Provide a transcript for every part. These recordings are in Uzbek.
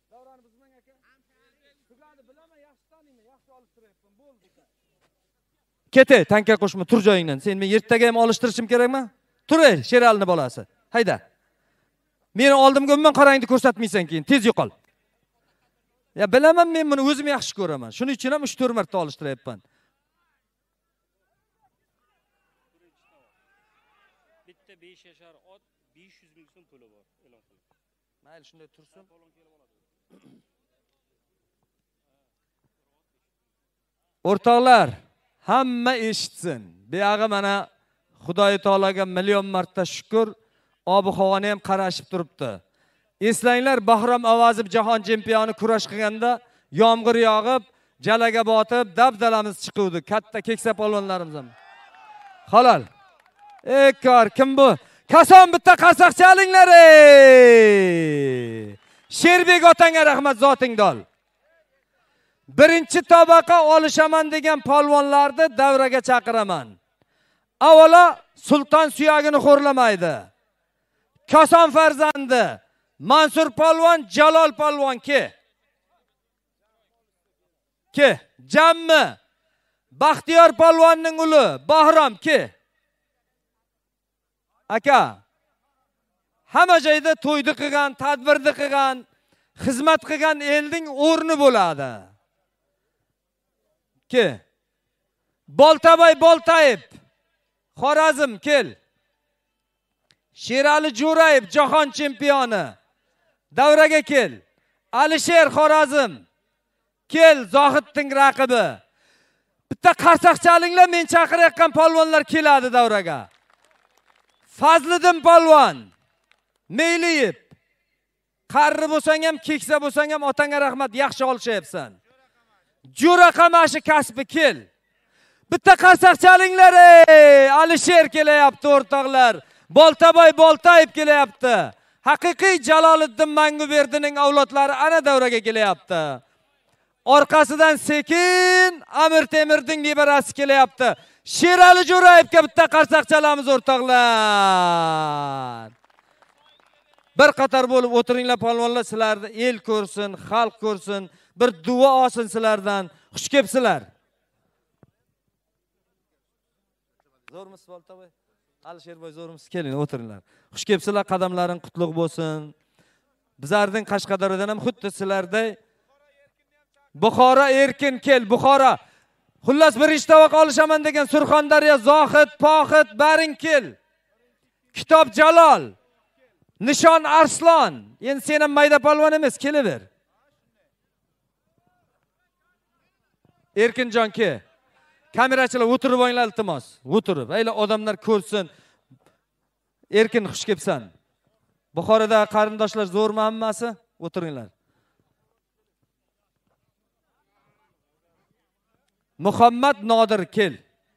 Davrani buzmang aka. Tugani bilaman, yaxshi taniyman, yaxshi olib turibman. Bo'ldi. Kete, tanka qo'shma, tur joyingdan. Sen men ertaga ham olishtirishim kerakmi? Tur, Sheralini bolasi. Hayda. Meni oldimga umuman qarangni ko'rsatmaysan keyin, tez yo'qol. Ya bilaman, men buni o'zim yaxshi ko'raman. Shuning uchun ham 3-4 marta olishtiryapman. Bitta 5 yashar ot 500 ming so'm puli bor, e'lon qilib. Mayli, shunday tursin. O'rtoqlar, hamma eshitsin. Bu yog'i mana Xudoy taologa million marta shukr, ob-havoni ham qarashib turibdi. Eslanglar, Bahrom Avazov jahon chempioni kurash qilganda yomg'ir yog'ib, jalaga botib, dabdalamiz chiquvdi. Katta keksa polvonlarimiz ham. Halol. Ey kor, kim bu? Kason bitta qarsoq chalinglar. Sherbek otanga rahmat, zoting dol. Birinchi tabaqa olishaman degan polvonlarni davraga chaqiraman. Avvalo sulton suyagini xo'rlamaydi. Koson farzandi Mansur polvon, Jalol polvon ke. Jammi Baxtiyor polvonning uli Bahrom aka. Hamma joyda to'ydi qilgan, tadbirni qilgan, xizmat qilgan elning o'rni bo'ladi. Boltabay Boltayev, Xorazm kel. Sherali Jo'rayev jahon chempioni. Davraga kel. Alisher Xorazm kel, Zohidning raqibi. Bitta qarsoq chalinglar, men chaqirayotgan polvonlar keladi davraga. Fazliddin polvon, Meyliyev. Qarri bo'lsang ham, keksa bo'lsang ham otanga rahmat, yaxshi olishyapsan. Jo'ra Qamashi kasbi kel. Bitta qarsoq chalinglar, Alisher kelyapti o'rtoqlar. Boltaboy Boltayev kelyapti. Haqiqiy Jaloliddin Manguberdining avlodlari ana davraga kelyapti. Orqasidan sekin Amir Temirning nevarasi kelyapti. Sherali Jo'rayevga bitta qarsoq chalamiz o'rtoqlar. Bir qator bo'lib o'tiringlar polvonlar, sizlarni el ko'rsin, xalq ko'rsin, bir duo olsin sizlardan. Xush kelibsizlar. Zo'rmisiz Boltaboy? Alisherboy zo'rmisiz? Keling, o'tiringlar. Xush kelibsizlar, qadamlaring qutlug' bo'lsin. Bizlarning Qashqadaryodan ham xuddi sizlarday Buxoro erkin kel, Buxoro. Xullas birinchi tovoq olishaman degan Surxondaryo, Zohid, Pohid, baring kel. Kitob Jalol, Nishon Arslon. Endi sen ham mayda polvon emas, kelaver. Erkinjon ke. Kamerachilar o'tirib o'yinglar iltimos. O'tirib, ayla odamlar ko'rsin. Erkin, xush kelibsan. Buxoroda qarindoshlar zo'rmi hammasi? O'tiringlar. Muhammad Nodir kel.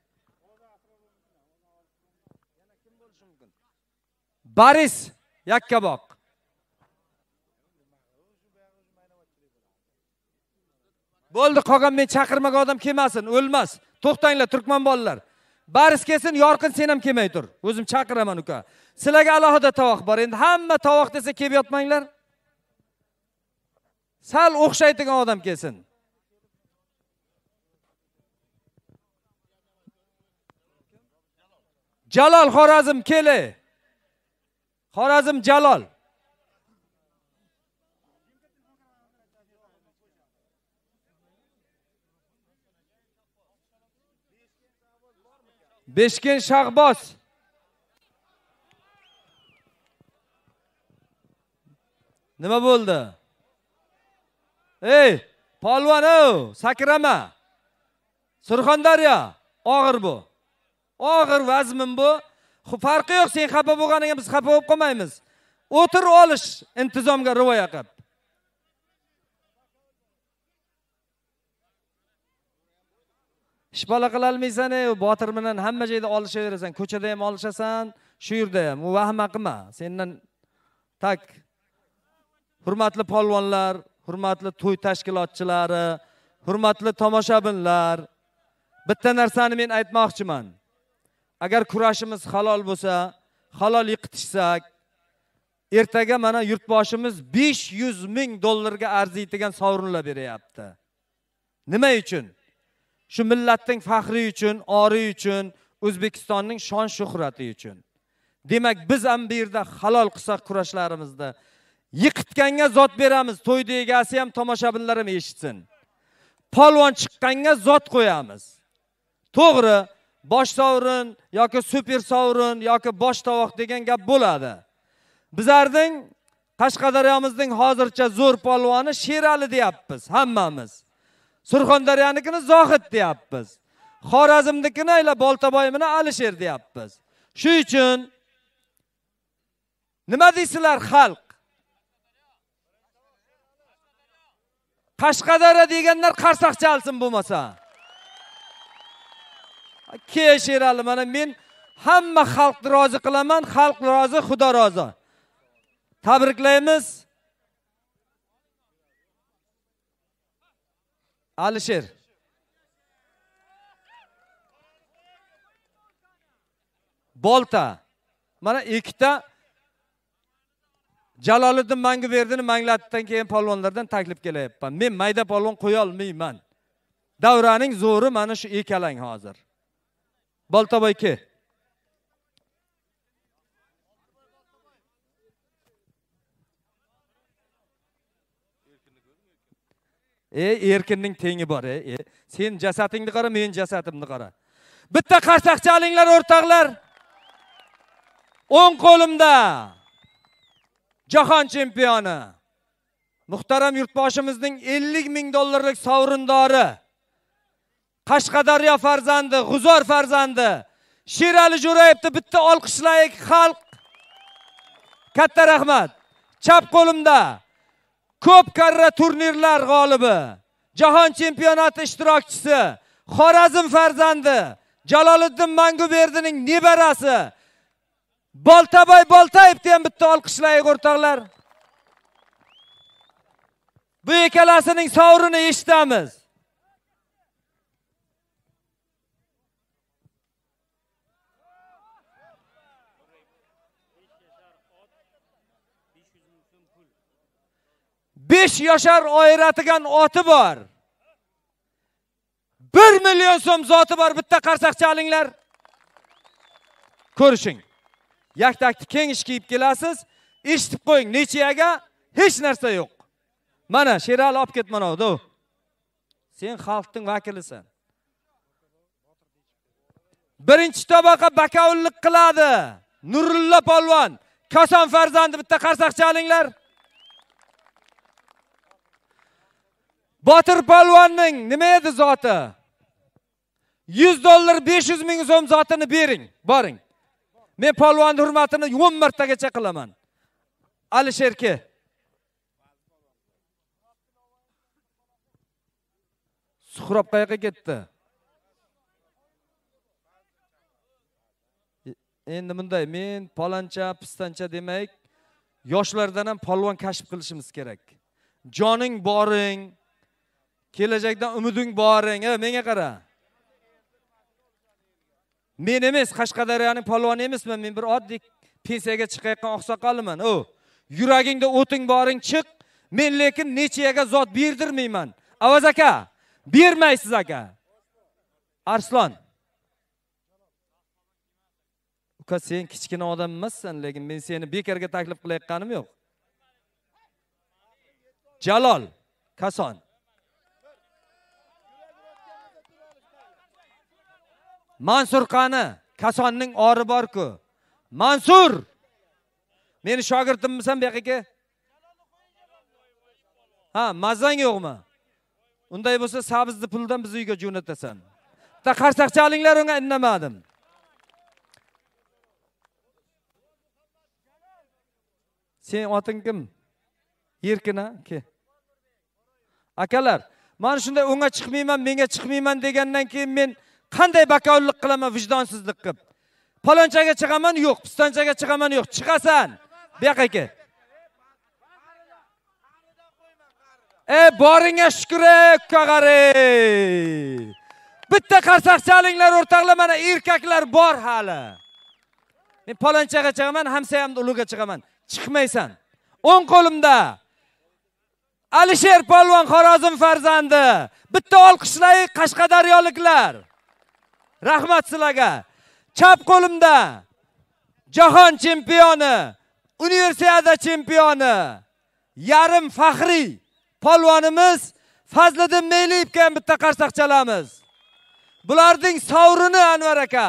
Baris Yakkaboq. Bo'ldi, qolgan men chaqirmagan odam kelmasin, o'lmas. To'xtanglar, turkman bolalar. Baris kelsin, Yorqin sen ham kelmay tur. O'zim chaqiraman uka. Sizlarga alohida tovoq bor. Endi hamma tovoq desa kelib yotmanglar. Sal o'xshaydigan odam kelsin. Jalol Xorazm kele. Xorazm Jalol. Beshken Shahboz. Nima bo'ldi? Ey, polvon, sakrama. Surxondaryo, og'ir bu. Og'ir vazmin bu. Farqi yo'q, sen xafa bo'lganingga biz xafa bo'lib qolmaymiz. O'tir olish intizomga rivoya qilib. Ishbola qila olmaysan, Botir bilan hamma joyda olishaverasan, ko'chada ham olishasan, shu yerda ham. U vahma qilma. Sendan tak hurmatli polvonlar, hurmatli to'y tashkilotchilari, hurmatli tomoshabinlar, bitta narsani men aytmoqchiman. Agar kurashimiz halol bo'lsa, halol yiqitishsak, ertaga mana yurtboshimiz 500 ming dollarga arziydigan sovrinlar beryapti. Nima uchun? Shu millatning faxri uchun, ori uchun, O'zbekistonning shon shuhrati uchun. Demak, biz ham bu yerda halol qilsak kurashlarimizda yiqitganga zot beramiz, to'yda egasi ham tomoshabinlar ham eshitsin. Polvon chiqqanga zot qo'yamiz. To'g'ri, bosh sovrin yoki super sovrin yoki bosh tovoq degan gap bo'ladi. Bizlarning Qashqadaryomizning hozircha zo'r polvoni Sherali deyapmiz hammamiz. Surxondaryonikini Zohid deyapmiz. Xorazmnikini ayla Boltaboymini Alisher deyapmiz. Shu uchun nima deysizlar xalq? Qashqadaryo deganlar qarsoq chalsin bo'lmasa. Sherali, mana men hamma xalqni rozi qilaman, xalq rozi, Xudo rozi. Tabriklaymiz. Alisher. Bolta. Mana ikkita Jaloliddin Manguberdini manglatdan keyin polvonlardan taklif kelyapman. Men mayda polvon qo'ya olmayman. Davraning zo'ri mana shu ekalang hozir. Boltaboy ke. Erkinning tengi bor, Sen jasadingni qara, men jasadimni qara. Bitta qarsoq chalinglar o'rtoqlar. 10 qo'limda Jahon chempioni. Muhtaram yurtboshimizning 50 ming dollarlik sovrindori. Qashqadaryo farzandi, G'uzor farzandi. Sherali Jo'rayevni bitta olqishlaylik xalq. Katta rahmat. Chap qo'limda ko'p karra turnirlar g'olibi, Jahon chempionati ishtirokchisi, Xorazm farzandi, Jaloliddin Manguberdining nevarasi Boltaboy Boltayevni ham bitta olqishlaylik o'rtoqlar. Bu ikkalasining sovrini eshitamiz. Besh yoshar oyratigan oti bor. 1 million so'm zoti bor. Bitta qarsoq chalinglar. Ko'rishing. Yaktakni keng ish kiyib kelasiz. Eshitib qo'ying, nechiyaga hech narsa yo'q. Mana Sherali olib ket mana bu. Sen xalqning vakilisan. Birinchi tobaqa bakovullik qiladi. Nurulla polvon, Koson farzandi, bitta qarsoq chalinglar. Botir polvonning nima edi zoti? 100 dollar 500 ming so'm zotini bering, boring. Men polvonning hurmatini 10 martagacha qilaman. Alisherke. Suhrob qayoqqa ketdi? Endi bunday, men paloncha, pistancha demak, yoshlardan ham polvon kashf qilishimiz kerak. Joning boring, kelajakdan umiding boring. Menga qara. Men emas, Qashqadaryoning polvoni emasman. Men bir oddiy pensiyaga chiqayotgan oqsoqoliman. Yuragingda o'ting boring, chiq. Men lekin nechiyaga zot berdirmayman. Avaz aka, bermaysiz aka. Arslon. Uka, sen kichkina odam emassan, lekin men seni bekarga taklif qilayotganim yo'q. Jalol, Koson. Mansur qani? Kosonning ori bor-ku. Mansur. Meni shogirdimmisan bu yoqqa? Ha, mazang yo'qmi? Unday bo'lsa, sabizni puldan biz uyga jo'natasan. Ta qarsoq chalinglar, unga indamadim. Sen oting kim? Erkina, ke. Akalar, men shunday unga chiqmayman, menga chiqmayman degandan keyin men qanday bakovullik qilaman, vijdonsizlik qilib. Palonchaga chiqaman, yo'q, pistanchaga chiqaman, yo'q. Chiqasan. Bu yoqqa. Boringga shukr, kag'ari. Bitta qarsoq chalinglar o'rtoqlar, mana erkaklar bor hali. Men palonchaga chiqaman, hamsayamni uluga chiqaman. chiqmaysan. O'ng qo'limda Alisher Polvon Xorazm farzandi. Bitta olqishlaylik Qashqadaryoliklar. Rahmat sizlarga. Chap qo'limda Jahon chempioni, Universiada chempioni, yarim faxriy polvonimiz Fazliddin Meyliyevga ham bitta qarsak chalamiz. Bularning sovrini Anvar aka.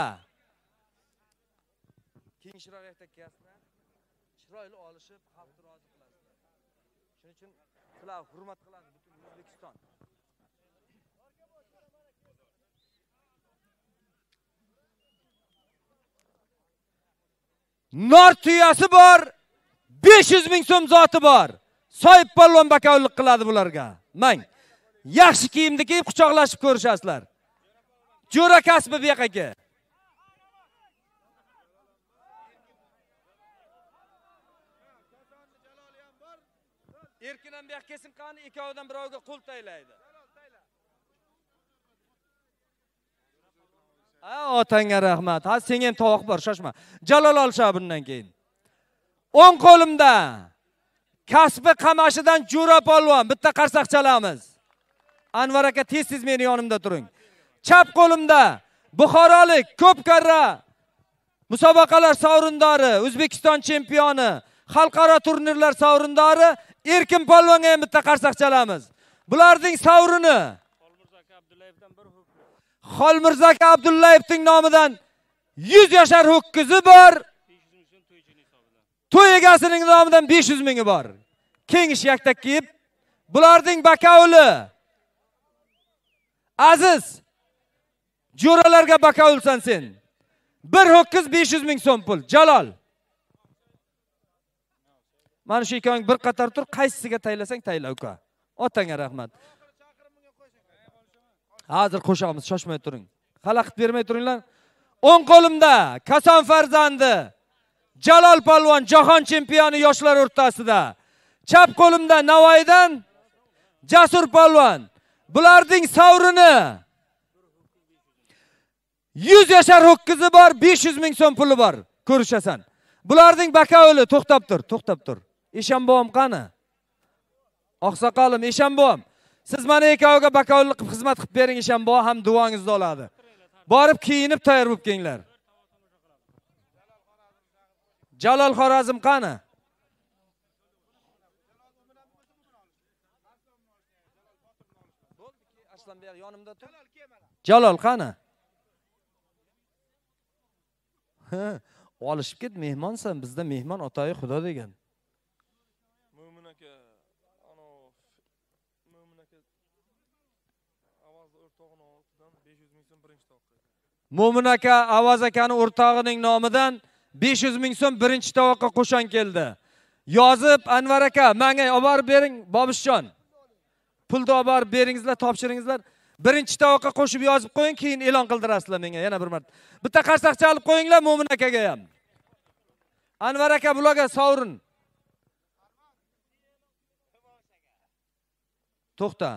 Kengshroq yaktakaslar, chiroyli olishib, xalqni rozi qilasizlar. Shuning uchun sizlar hurmat qiladi butun O'zbekiston. Nor tuyasi bor, 500 ming so'm zoti bor. Soyib polvon bakovullik qiladi bularga. Mang. Yaxshi kiyimni kiyib quchoqlashib ko'rishasizlar. Jo'ra kasbi bu yoqqa. Erkin ham bu yoqqa kelsin qani, ikkovidan birovga qo'l taylaydi. Otangga rahmat. Ha, senga ham tovoq bor, shoshma. Jalol olsha bundan keyin. O'ng qo'limda kasbi qamashidan Jo'ra polvon bitta qarsak chalamiz. Anvar aka tez-tez meni yonimda turing. Chap qo'limda Buxorolik ko'p karra musobaqalar sovrindori, O'zbekiston chempioni, xalqaro turnirlar sovrindori Erkin polvonga ham bitta qarsak chalamiz. Bularning sovrini Xolmirzaka Abdullayevning nomidan 100 yashar ho'kizi bor. To'y egasining nomidan 500 mingi bor. Kengish yaktak kiyib, bularning bakovuli Aziz Jo'ralarga bakovulsan sen. Bir ho'kiz 500 ming so'm pul. Jalol. Mana shu ikkoving bir qator tur, qaysisiga taylasang tayla uka. Otangga rahmat. Hozir qo'shamiz, shoshmay turing. Xalaqit bermay turinglar. O'ng qo'limda Koson farzandi Jalol polvon jahon chempioni yoshlar o'rtasida. Chap qo'limda Navoiydan Jasur polvon. Bularning sovrini 100 yashar ho'kizi bor, 500 ming so'm puli bor. Ko'rishasan. Bularning bakovuli to'xtab tur. Eshonbo'm qani? Oqsoqolim Eshonbo'm. Siz mana ikkoviga bakovullik qilib xizmat qilib bering, Eshonbo ham duongizni oladi. Borib kiyinib tayyor bo'lib kelinglar. Jalol Xorazm qani? Arslanbek yonimda tur. Jalol qani? Olishib ket, mehmonsan, bizda mehmon otoyi Xudo degan. Mo'min aka, Avaz o'rtog'ining nomidan 500 ming so'm birinchi tovoqqa. Mo'min aka Avaz akaning o'rtog'ining nomidan 500 ming so'm birinchi tovoqqa qo'shan keldi. Yozib Anvar aka, menga olib borib bering, Bobishjon. Pulni olib borib beringizlar, topshiringizlar. Birinchi tovoqqa qo'shib yozib qo'ying, keyin e'lon qildirasizlar menga yana bir marta. Bitta qarsak chalib qo'yinglar Mo'min akaga ham. Anvar aka bularga sovrin. To'xta.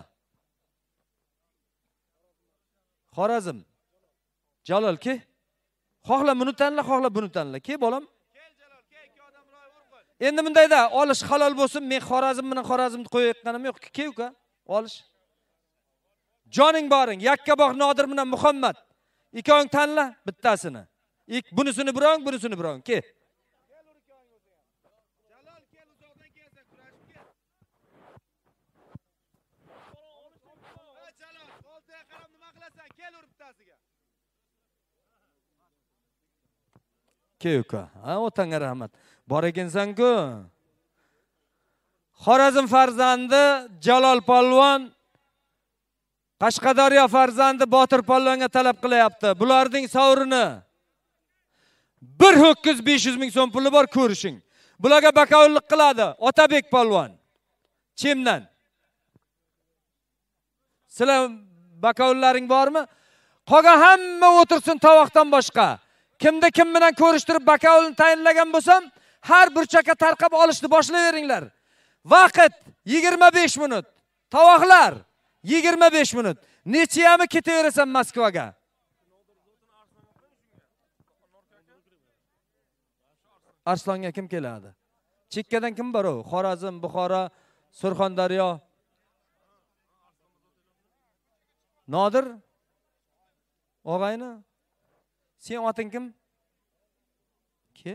Xorazm. Jalol ki. Xohla buni tanla, xohla buni tanla. Ke bolam? Kel Jalol, ke ikki odam bilan urib qo'y. Endi bundayda olish halol bo'lsin. Men Xorazm bilan Xorazmni qo'yayotganim yo'q. Ke uka, olish. Joning boring, Yakkabog' Nodir bilan Muhammad. Ikkoving tanla bittasini. Bunisini biroq, bunisini biroq. Ke. Kel ur ikkoving o'zi ham. Jalol kel uzoqdan kelsa kurashib kel. Ha Jalol, oltiga qarab nima qilasan? Kel ur bittasiga. Ke uka. Ha, otangga rahmat. Bor ekansan-ku. Xorazm farzandi Jalol polvon Qashqadaryo farzandi Botir polvonga talab qilyapti. Bularning sovrini bir ho'kiz 500 ming so'm puli bor, ko'rishing. Bularga bakovullik qiladi Otabek polvon. Chemdan. Sizlar bakovullaring bormi? Qolgan hamma o'tirsin tovoqdan boshqa. Kimda kim bilan ko'rishtirib bakovulni tayinlagan bo'lsam, har burchakka tarqab olishni boshlayveringlar. Vaqt 25 minut. Tovoqlar 25 minut. Nechiyami ketaverasan Moskvaga? Arslonga kim keladi? Chekkadan kim bor u? Xorazm, Buxoro, Surxondaryo. Nodir? Og'ayni? Sen oting kim? Ke?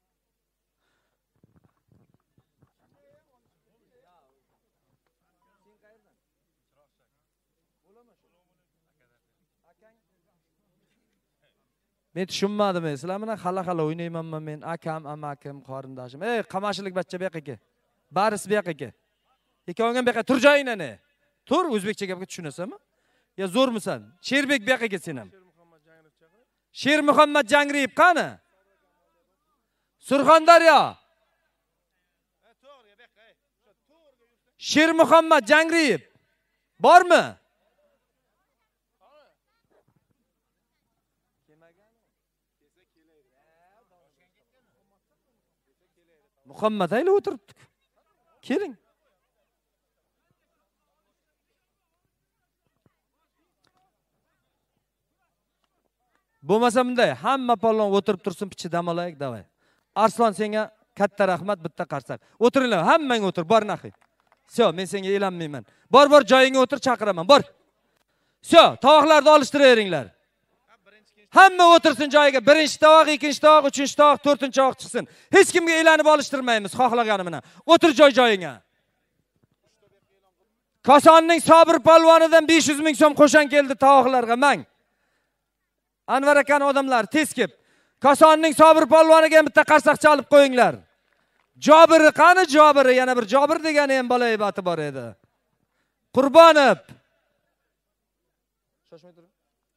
Men tushunmadim, sizlar bilan xala o'ynaymanman men, akam, amakim, qarindoshim. Ey, qamashilik bachcha bu yoqqa ke. Barisi bu yoqqa ke. Ikkoving ham bu yoqqa tur joyingdan. Tur, o'zbekcha gapga tushunasanmi? Ya zo'rmisan? Sherbek bu yoqqa ke sen ham. Sher Muhammad Jangriyev qani? Surxondaryo. Sher Muhammad Jangriyev bormi? Muhammad ayla o'tiribdik. Keling. Bo'lmasa bunday, hamma polvon o'tirib tursin, pichi dam olaylik, davay. Arslon senga katta rahmat, bitta qarsak. O'tiringlar, hammang o'tir, bor naxi. Syo, men senga e'lanmayman. Bor joyingga o'tir, chaqiraman, bor. Syo, tovoqlarni olishtiraveringlar. Hamma o'tirsin joyiga. Birinchi tovoq, ikkinchi tovoq, uchinchi tovoq, to'rtinchi tovoq chiqsin. Hech kimga e'lanib olishtirmaymiz, xohlagani bilan. O'tir joyingga. Kosonning Sobir polvonidan 500 ming so'm qo'shan keldi tovoqlarga, mang. Anvar akaning odamlari tez kelib, Kosonning Sobir polvoniga bitta qarsak chalib qo'yinglar. Jobiri qani Jobiri? Yana bir Jobir degani ham bola ibati bor edi. Qurbonov. Shoshmay turing.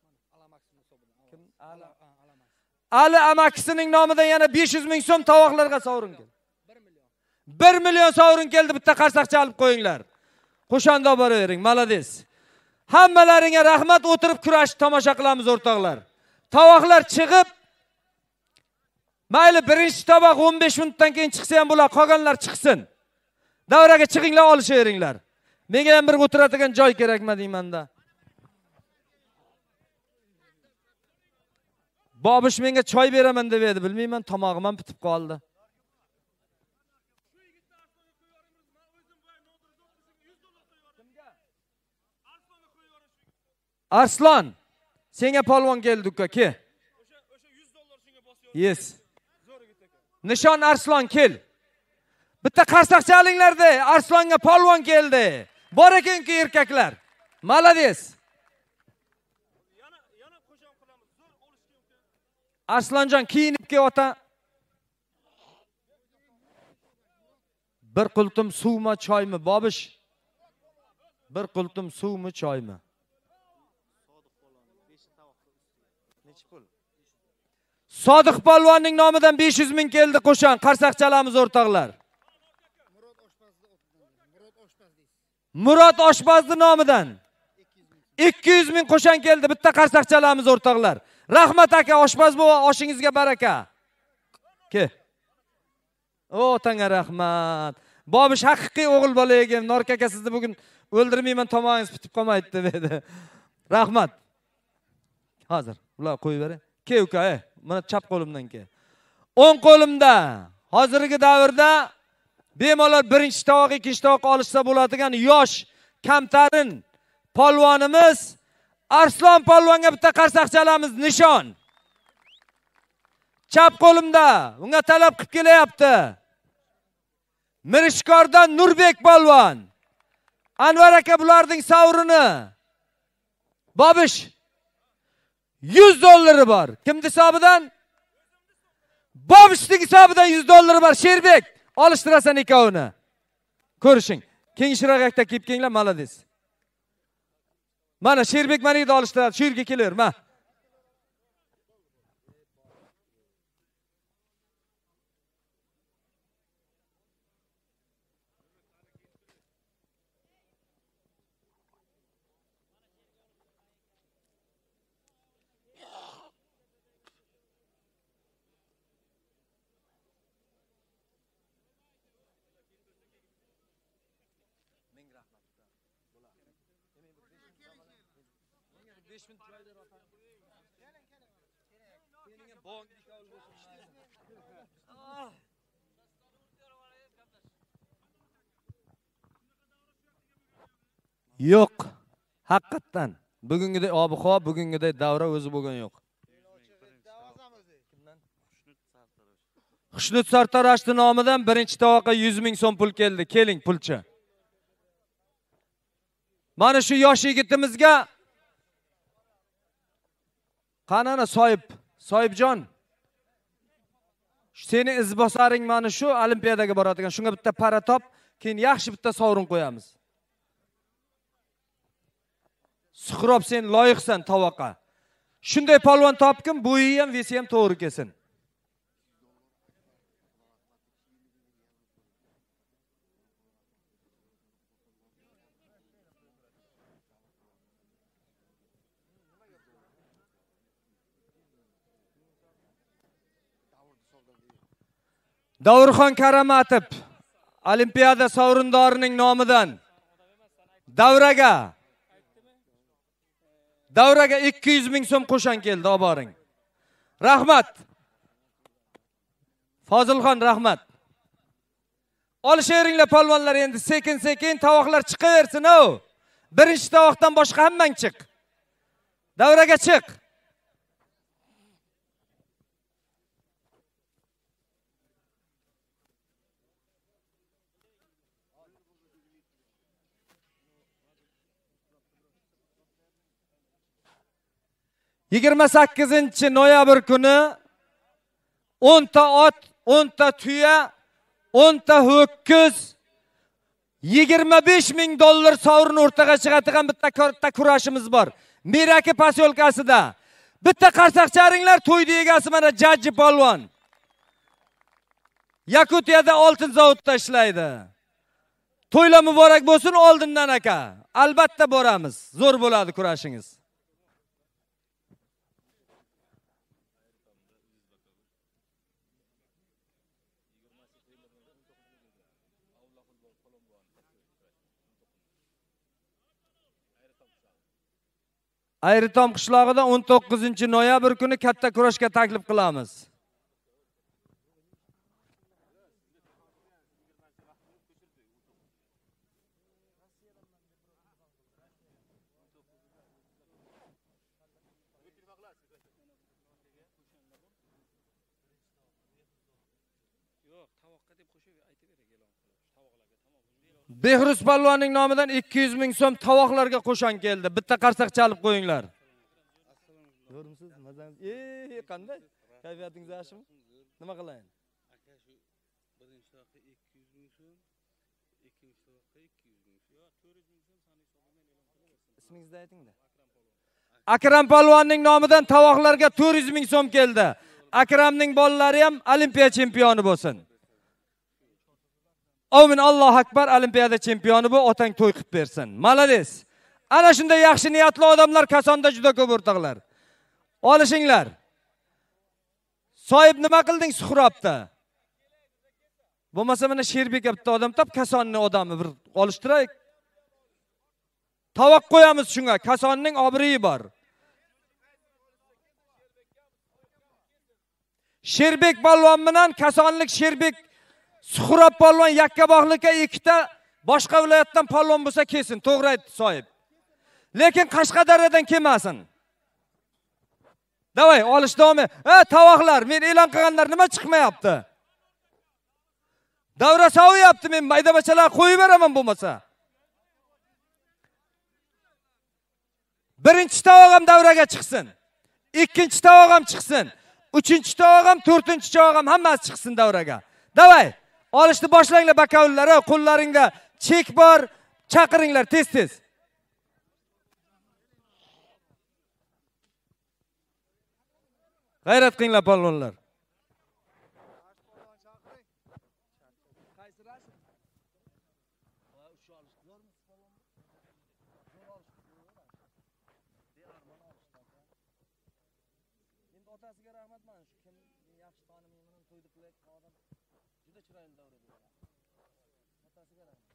Ali amakisining nomidan yana 500 ming so'm tovoqlarga sovrin keldi. 1 million sovrin keldi, bitta qarsak chalib qo'yinglar. Qo'shanda boravering, malades. Hammalaringga rahmat, o'tirib kurash tomosha qilamiz o'rtoqlar. Tovoqlar chiqib, mayli birinchi tovoq 15 minutdan keyin chiqsa ham bo'lar, qolganlar chiqsin. Davraga chiqinglar, olishaveringlar. Menga ham bir o'tiradigan joy kerakmi deymanda. Bobish menga choy beraman deb edi, bilmayman, tomog'im ham bitib qoldi. Arslon, senga polvon keldi uka, ke. Yes. Nishon Arslon kel. Bitta qarsak chalinglar-da, Arslonga polvon keldi. Bor ekan-ku erkaklar. Malades. Arslonjon kiyinib kel ota. Bir qultum suvmi, choymi, Bobish? Bir qultum suvmi, choymi? Sodiq polvonning nomidan 500 ming keldi qo'shan, qarsak chalamiz o'rtoqlar. Murod Oshpazning nomidan 200 ming qo'shan keldi, bitta qarsak chalamiz o'rtoqlar. Rahmat aka, oshpaz bova, oshingizga baraka. Ke. O, tanga rahmat. Bobish haqiqiy o'g'il bola ekan. Norka aka, sizni bugun o'ldirmayman, tomog'ingiz bitib qolmaydi dedi. Rahmat. Hozir ular qo'yib bering. Ke uka, mana chap qo'limdan ke. O'ng qo'limda hozirgi davrda bemalol birinchi tovoq, ikkinchi tovoq olishsa bo'ladigan yosh kamtarin polvonimiz Arslon polvonga bitta qarsak chalamiz, nishon. Chap qo'limda unga talab qilib kelyapti. Mirishkordan Nurbek polvon. Anvar aka bularning sovrini. Bobish 100 dollari bor. Kimning hisobidan? Bobishning hisobidan 100 dollari bor. Sherbek, olishtirasan ikkovini. Ko'rishing. Kengishroq yakta kelib kelinglar, malades. Mana Sherbek meni yerda olishtiradi. Shu yerga kelaver, ma. Yo'q. Haqiqatan. Bugungiday ob-havo, bugungiday davra o'zi bo'lgan yo'q. Xushnut Sartaroshning nomidan birinchi tovoqqa 100 ming so'm pul keldi. Keling, pulchi. Mana shu yosh yigitimizga qanana Soyibjon. Seni izbosaring mana shu olimpiadaga boradigan. Shunga bitta para top, keyin yaxshi bitta sovrin qo'yamiz. Suhrob, sen loyiqsan tovoqqa. Shunday polvon topkim, bo'yi ham, vesi ham to'g'ri kelsin. Davrxon Karamatov olimpiada sovrindorining nomidan davraga 200 ming so'm qo'shan keldi, olib boring. Rahmat. Fozilxon, rahmat. Olisheringlar polvonlar, endi sekin-sekin tovoqlar chiqaversin. Birinchi tovoqdan boshqa hammang chiq. Davraga chiq. Yigirma 28 noyabr kuni 10 ta ot, 10 ta tuya, 10 ta ho'kiz, 25 ming dollar sovrin o'rtaga chiqadigan bitta katta kurashimiz bor. Miraki posyolkasida. Bitta qarsaqcharinglar, to'ydi egasi mana Jajji polvon. Yakutiyada oltin zavodda ishlaydi. To'ylar muborak bo'lsin oldindan aka. Albatta boramiz. Zo'r bo'ladi kurashingiz. Ayritom qishlog'ida 19 noyabr kuni katta kurashga taklif qilamiz. Behruz polvonning nomidan 200 ming so'm tovoqlarga qo'shan keldi. Bitta qarsaq chalib qo'yinglar. Ko'rmisiz? Mazangiz? Qanday? Kayfiyatingiz yaxshimi? Nima qilayin? Aka shu birinchi tovoqqa 200 ming so'm, ikkinchi tovoqqa 200 ming so'm, 400 ming so'm sani hisobidan e'lon qilaversin. Ismingizni ayting-da. Akram polvonning nomidan tovoqlarga 400 ming so'm keldi. Akramning bolalari ham olimpiya chempioni bo'lsin. Amin, Allohu akbar, olimpiada chempioni bu, otang to'y qilib bersin. Malades. Ana shunday yaxshi niyatli odamlar kasonda juda ko'p o'rtoqlar. Olishinglar. Soyib nima qilding Suhrobda? Bo'lmasa mana Sherbek bitta odam top, kasonning odami bir olishtiraylik. Tovoq qo'yamiz shunga, kasonning obro'yi bor. Sherbek polvon bilan kasonlik Sherbek Suhrob polvon yakkaboqlikka ikkita boshqa viloyatdan polvon bo'lsa kelsin, to'g'ri aytdi Soyib. Lekin Qashqadaryodan kelmasin. Davay, olish davom et. Tovoqlar, men e'lon qilganlar nima chiqmayapti? Davra sovyapti, men maydabachalar qo'yib beraman bo'lmasa. Birinchi tovoq ham davraga chiqsin. Ikkinchi tovoq ham chiqsin. Uchinchi tovoq ham, to'rtinchi tovoq ham hammasi chiqsin davraga. Davay, olishni boshlanglar bakavullar, qo'llaringda chek bor, chaqiringlar tez-tez. G'ayrat qilinglar polvonlar. Otasiga rahmat, mana shu kim yaxshi tanimini to'ydi qilayotgan odam juda chiroyli davra bo'ladi. Otasiga rahmat.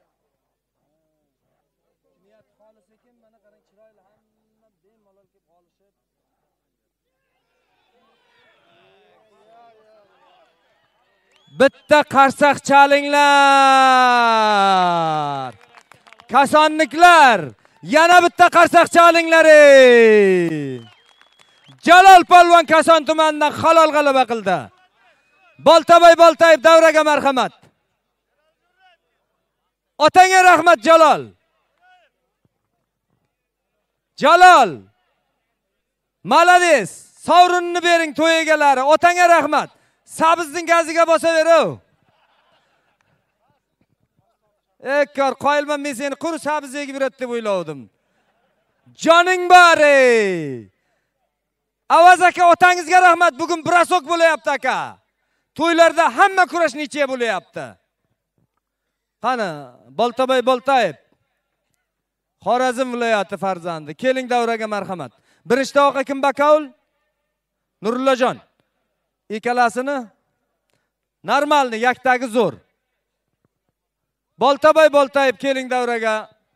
Niyat xolis ekan, mana qarang chiroyli, hamma bemalol kelib olishib. Bitta qarsaq chalinglar. Kasonliklar, yana bitta qarsoq chalinglar. Jalol polvon Koson tumanidan halol g'alaba qildi. Boltabay Boltayev davraga marhamat. Otanga rahmat Jalol. Jalol. Malades. Sovrinni bering to'y egalari. Otanga rahmat. Sabizning gaziga bosaver-o. Ekkor qoyilman, men seni quru sabiz egib yurat deb o'ylovdim. Joning bari. Avaz aka, otangizga rahmat. Bugun brasok bo'layapti aka. To'ylarda hamma kurash necha bo'layapti. Qani, Boltabay Boltayev. Xorazm viloyati farzandi. Keling davraga marhamat. Birinchi tovoqqa kim bakovul? Nurullajon. Ikkalasini normalni, yakdagi zo'r. Boltabay Boltayev keling davraga.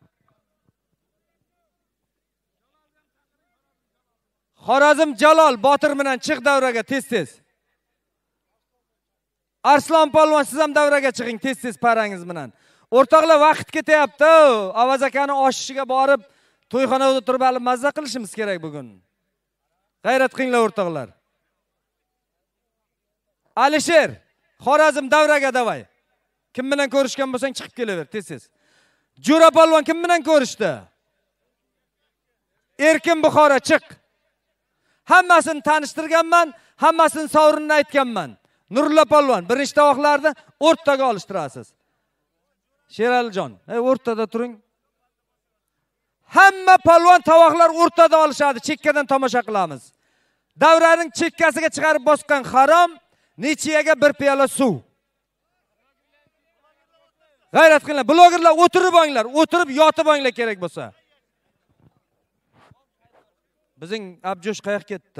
Xorazm Jalol Botir bilan chiq davraga tez-tez. Arslon polvon siz ham davraga chiqing tez-tez parangiz bilan. O'rtoqlar vaqt ketyapti. Avaz akani oshishiga borib, to'yxonada o'tirib hali mazza qilishimiz kerak bugun. G'ayrat qilinglar o'rtoqlar. Alisher, Xorazm davraga davay. Kim bilan ko'rishgan bo'lsang chiqib kelaver tez-tez. Jo'ra polvon kim bilan ko'rishdi? Erkin Buxoro chiq. Hammasini tanishtirganman, hammasini sovrinini aytganman. Nurulla polvon birinchi tovoqlarni o'rtaga olishtirasiz. Sheralijon, o'rtada turing. Hamma polvon tovoqlar o'rtada olishadi, chekkadan tomosha qilamiz. Davraning chekkasiga chiqarib bosgan harom, nechiyaga bir piyola suv. G'ayrat qilinglar, blogerlar o'tirib o'nglar, o'tirib yotib o'nglar kerak bo'lsa. Bizning Abjosh qayoqqa ketdi?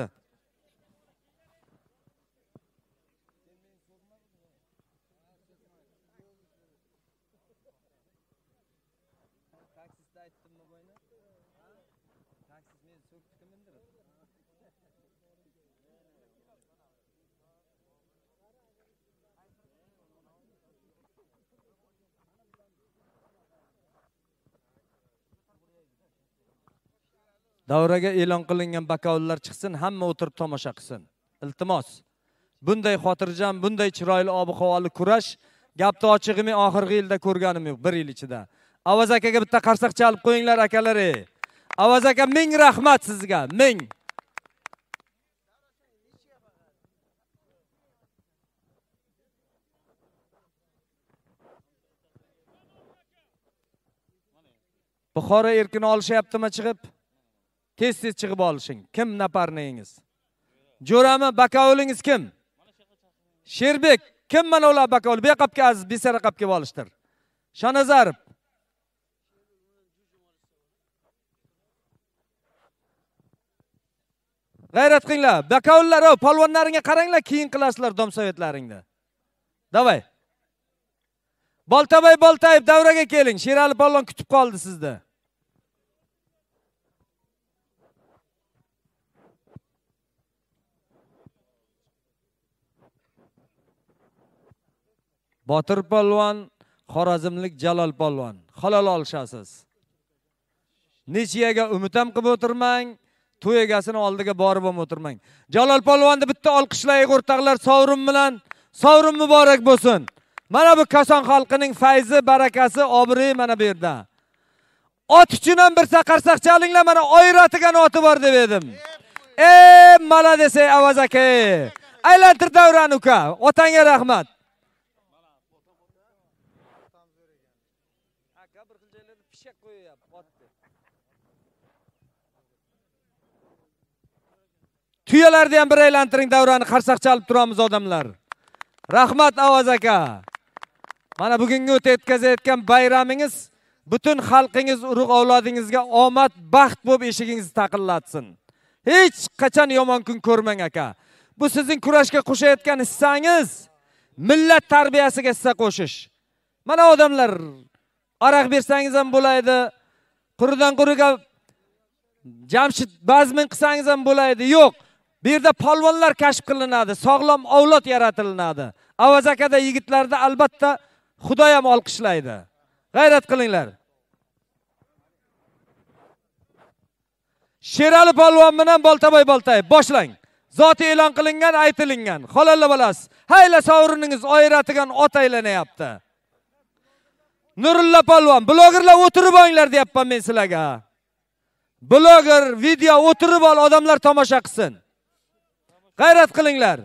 Davraga e'lon qilingan bakovullar chiqsin, hamma o'tirib tomosha qilsin. Iltimos. Bunday xotirjam, bunday chiroyli ob-havoli kurash gapni ochig'i men oxirgi yilda ko'rganim yo'q, 1 yil ichida. Avaz akaga bitta qarsoq chalib qo'yinglar akalar. Avaz aka, ming rahmat sizga, ming. Buxoro erkini olishyaptimi chiqib? Tez-tez chiqib olishing. Kim naparningiz? Jo'rami, bakovulingiz kim? Sherbek, kim mana ular bakovul? Bu yoqqa aziz, besara qapga olishtir. Shonazarov. G'ayrat qilinglar. Bakovullar, polvonlaringga qaranglar, keyin qilasizlar domsovetlaringni. Davay. Boltabay Boltayev davraga keling. Sherali polvon kutib qoldi sizni. Botir polvon, Xorazmlik Jalol polvon. Halol olishasiz. Nechiyaga umid ham qilib o'tirmang, to'y egasini oldiga borib ham o'tirmang. Jalol polvonni bitta olqishlaylik o'rtoqlar, sovrin bilan. Sovrin muborak bo'lsin. Mana bu Koson xalqining fayzi, barakasi, obro'yi mana bu yerda. Ot uchun ham bir qarsoq chalinglar, mana oyratigan oti bor deb edim. Malades Avaz aka. Aylantir davrani uka. Otanga rahmat. Tuyalarni ham bir aylantiring, davrani qarsoq chalib turamiz odamlar. Rahmat Avaz aka. Mana bugungi o'tkazayotgan bayramingiz butun xalqingiz, urug' avlodingizga omad, baxt bo'lib eshigingizni taqillatsin. Hech qachon yomon kun ko'rmang aka. Bu sizning kurashga qo'shayotgan hissangiz, millat tarbiyasiga hissa qo'shish. Mana odamlar, aroq bersangiz ham bo'laydi, quridan quriga Jamshid bazmin qilsangiz ham bo'laydi. Yo'q. Bu yerda polvonlar kashf qilinadi, sog'lom avlod yaratilinadi. Avaz akada yigitlarda albatta Xudo ham olqishlaydi. G'ayrat qilinglar. Sherali polvon bilan Boltaboy Boltayev boshlang. Zoti e'lon qilingan, aytilingan. Xolalla bo'lasiz. Hayla sovriningiz oyratigan ot aylanyapti. Nurulla polvon, blogerlar o'tirib olinglar deyapman men sizlarga. Bloger video o'tirib ol, odamlar tomosha qilsin. G'ayrat qilinglar.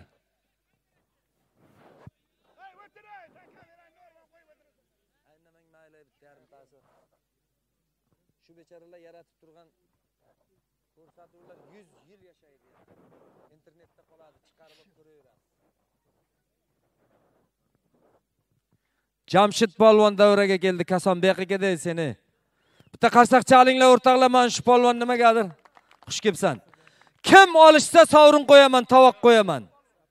Shu bechoralar yaratib turgan ko'rsatuvlar 100 yil yashaydi. Internetda qoladi, chiqarib olib ko'raveramiz. Jamshid polvon davraga keldi, Kasonbeqiga dey seni. Bitta qarsak chalinglar o'rtoqlar, men shu polvon nimagadir xush kelibsan. Kim olishsa sovrin qo'yaman, tovoq qo'yaman.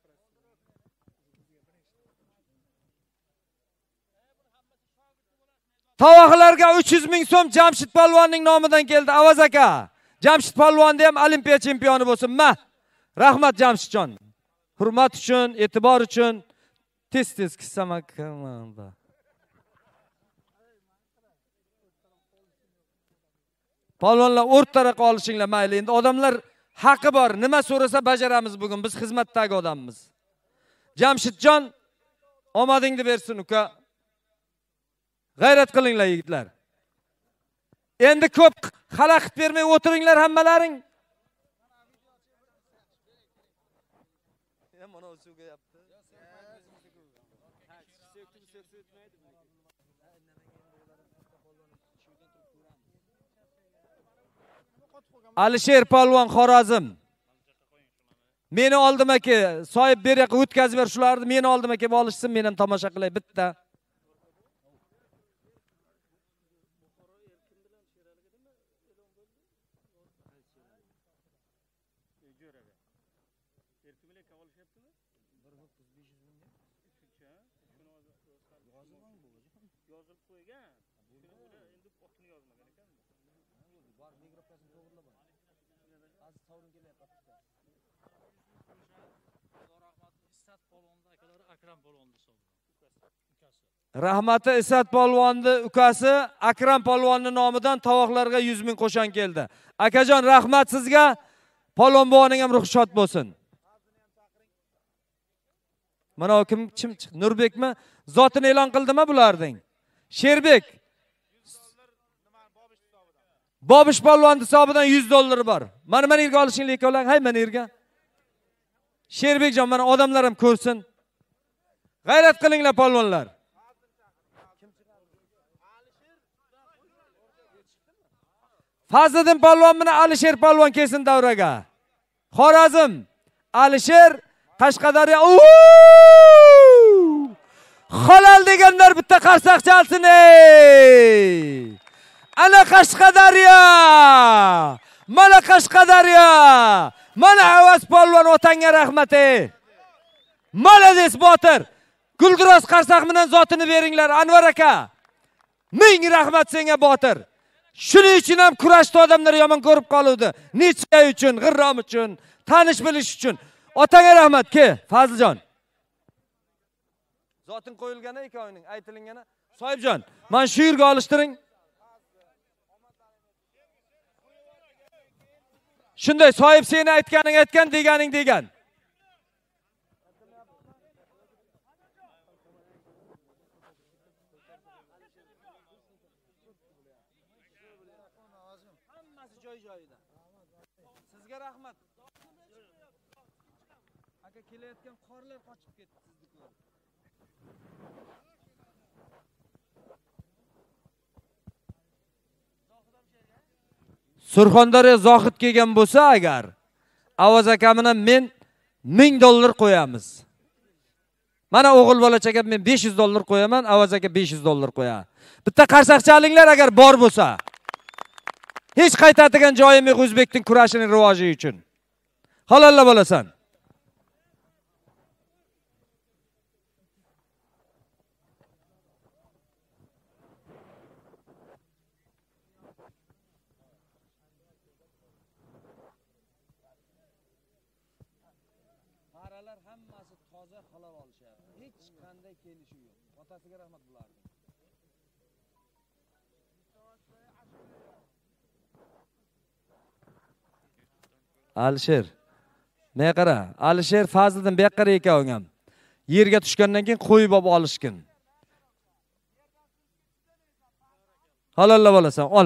Tovoqlarga 300 ming so'm Jamshid polvonning nomidan keldi, Avaz aka. Jamshid polvonni ham olimpiya chempioni bo'lsin. Rahmat Jamshidjon. Hurmat uchun, e'tibor uchun tez-tez kissam akamda. Polvonlar o'rtaroq olishinglar mayli. Endi odamlar haqqi bor. Nima so'rasa bajaramiz bugun. Biz xizmatdagi odammiz. Jamshidjon, omadingni bersin uka. G'ayrat qilinglar yigitlar. Endi ko'p xalaqit bermay o'tiringlar hammalaring. Mana o'shuga yapti. Alisher polvon Xorazm. Meni oldima ki, soyib ber yoqqa o'tkazib ber shularni, meni oldima kelib olishsin, men ham tomosha qilay bitta. Rahmati Isat polvonni ukasi Akram polvonning nomidan tovoqlarga 100 ming qo'shan keldi. Akajon, rahmat sizga. Polvon boboning ham ruhi shod bo'lsin. Mana kim chiqdi? Nurbekmi? Zotini e'lon qildimi bularning? Sherbek. Bobish polvonni hisobidan 100 dollar bor. Mana yerga olishinglar ikkovlang, hay mana yerga. Sherbekjon, mana odamlar ham ko'rsin. G'ayrat qilinglar polvonlar. Fazliddin polvon bilan Alisher polvon kelsin davraga. Xorazm, Alisher, Qashqadaryo. Halol deganlar bitta qarsak chalsin ey. Ana Qashqadaryo. Mana Qashqadaryo. Mana Avaz polvon otangga rahmat ey. Malades Botir. Gulduros qarsak bilan zotini beringlar Anvar aka. Ming rahmat senga Botir. Shuning uchun ham kurashda odamlar yomon ko'rib qoluvdi. Necha uchun, g'irrom uchun, tanish bilish uchun. Otangga rahmat, ke, Faziljon. Zotin qo'yilgani ikkovining aytilingani. Soyibjon, men shu yerga olishtiring. Shunday soyib seni aytganing aytgan, deganing degan. Sizga rahmat. Aka kelayotgan qorlar qochib ketdi sizni ko'rib. Surxondaryo Zohid kelgan bo'lsa agar, Avaz aka bilan men 1000 dollar qo'yamiz. Mana o'g'il bolachaga men 500 dollar qo'yaman, Avaz aka 500 dollar qo'yadi. Bitta qarsak chalinglar agar bor bo'lsa. Hech qaytadigan joyim yo'q o'zbekning kurashining rivoji uchun. Halollar bo'lasan. Qaralar hammasi toza halol olishadi. Hech qanday kelishi yo'q. Otasiga rahmat bularning. Alisher. Men qara, Alisher Fazliddin bu yoqqa ikkoving ham. Yerga tushgandan keyin qo'yib olib olishkin. Halollab olasan, ol.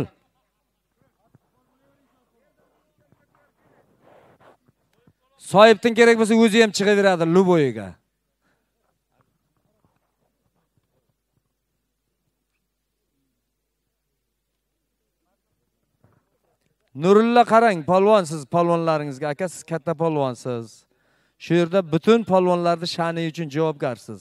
Soyibdan kerak bo'lsa o'zi ham chiqaveradi Luboyiga. Nurulla qarang, polvonsiz polvonlaringizga, aka siz katta polvonsiz. Shu yerda butun polvonlarning sha'ni uchun javobgarsiz.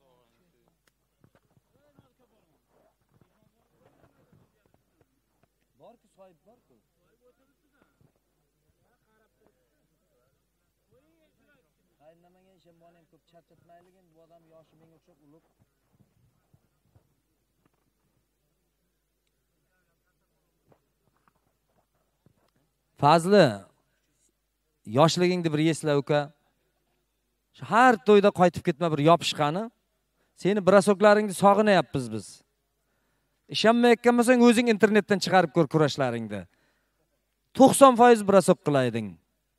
Fazli, yoshligingni bir esla uka. Har to'yda qaytib ketma bir yopishqani. Seni brasoklaringni sog'inayapmiz biz. Ishonmayotgan bo'lsang o'zing internetdan chiqarib ko'r kurashlaringni. 90% brasok qilayding.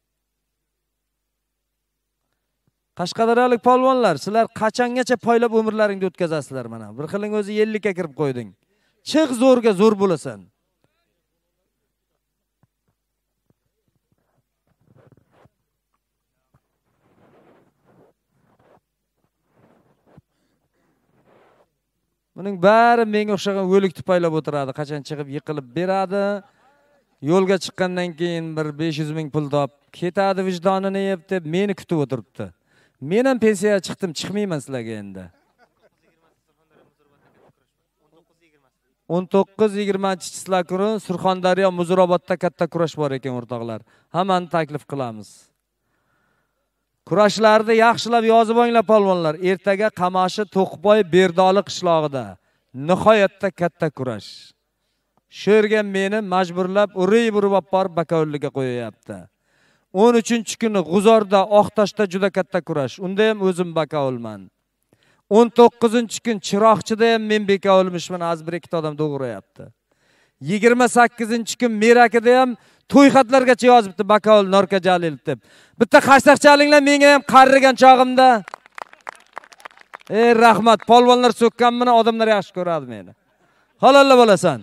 Qashqadaryolik polvonlar, sizlar qachongacha poylab umrlaringni o'tkazasizlar mana. Bir xiling o'zi 50 ga kirib qo'yding. Chiq zo'rga zo'r bo'lasan. Buning bari menga o'xshagan o'likni paylab o'tiradi, qachon chiqib yiqilib beradi. Yo'lga chiqqandan keyin bir 500 ming pul top ketadi, vijdonini yeb deb meni kutib o'tiribdi. Men ham pensiyaga chiqdim, chiqmayman sizlarga endi. 19-20 kuni Surxondaryo Muzrobodda katta kurash bor ekan o'rtoqlar. Hammani taklif qilamiz. Kurashlarda yaxshilab yozib olinglar polvonlar. Ertaga Qamashi To'qboy Berdoli qishlog'ida nihoyatda katta kurash. Shu yerga meni majburlab urib borib Bakovulga qo'yayapti. 13-kuni G'uzorda, Oqtoshda juda katta kurash. Unda ham o'zim Bakovulman. 19-kun Chiroqchida ham men Bakovulmishman, az bir ikkita odam to'g'rayapti. 28-kun Merakida ham to'y xatlargacha yozibdi Bakovul Norka Jalil deb. Bitta qashsaq chalinglar menga ham qarrigan chog'imda. Rahmat, polvonlar so'kkanmini odamlar yaxshi ko'radi meni. Halolla bo'lasan.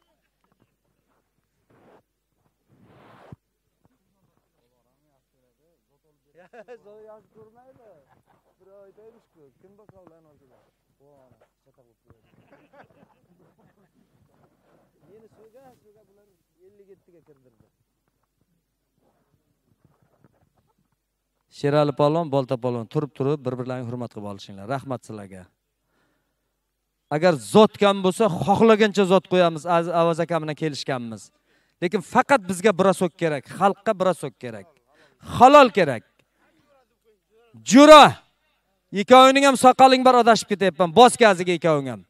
Sherali polvon, Bolta polvon turib bir-birlarini hurmat qilib olishinglar. Rahmat sizlarga. Agar zotgan bo'lsa, xohlagancha zot qo'yamiz, Avaz aka bilan kelishganmiz. Lekin faqat bizga brasok kerak, xalqqa brasok kerak. Halol kerak. Jura. Ikkovining ham soqoling bar adashib ketyapman. Bos gaziga ikkoving ham.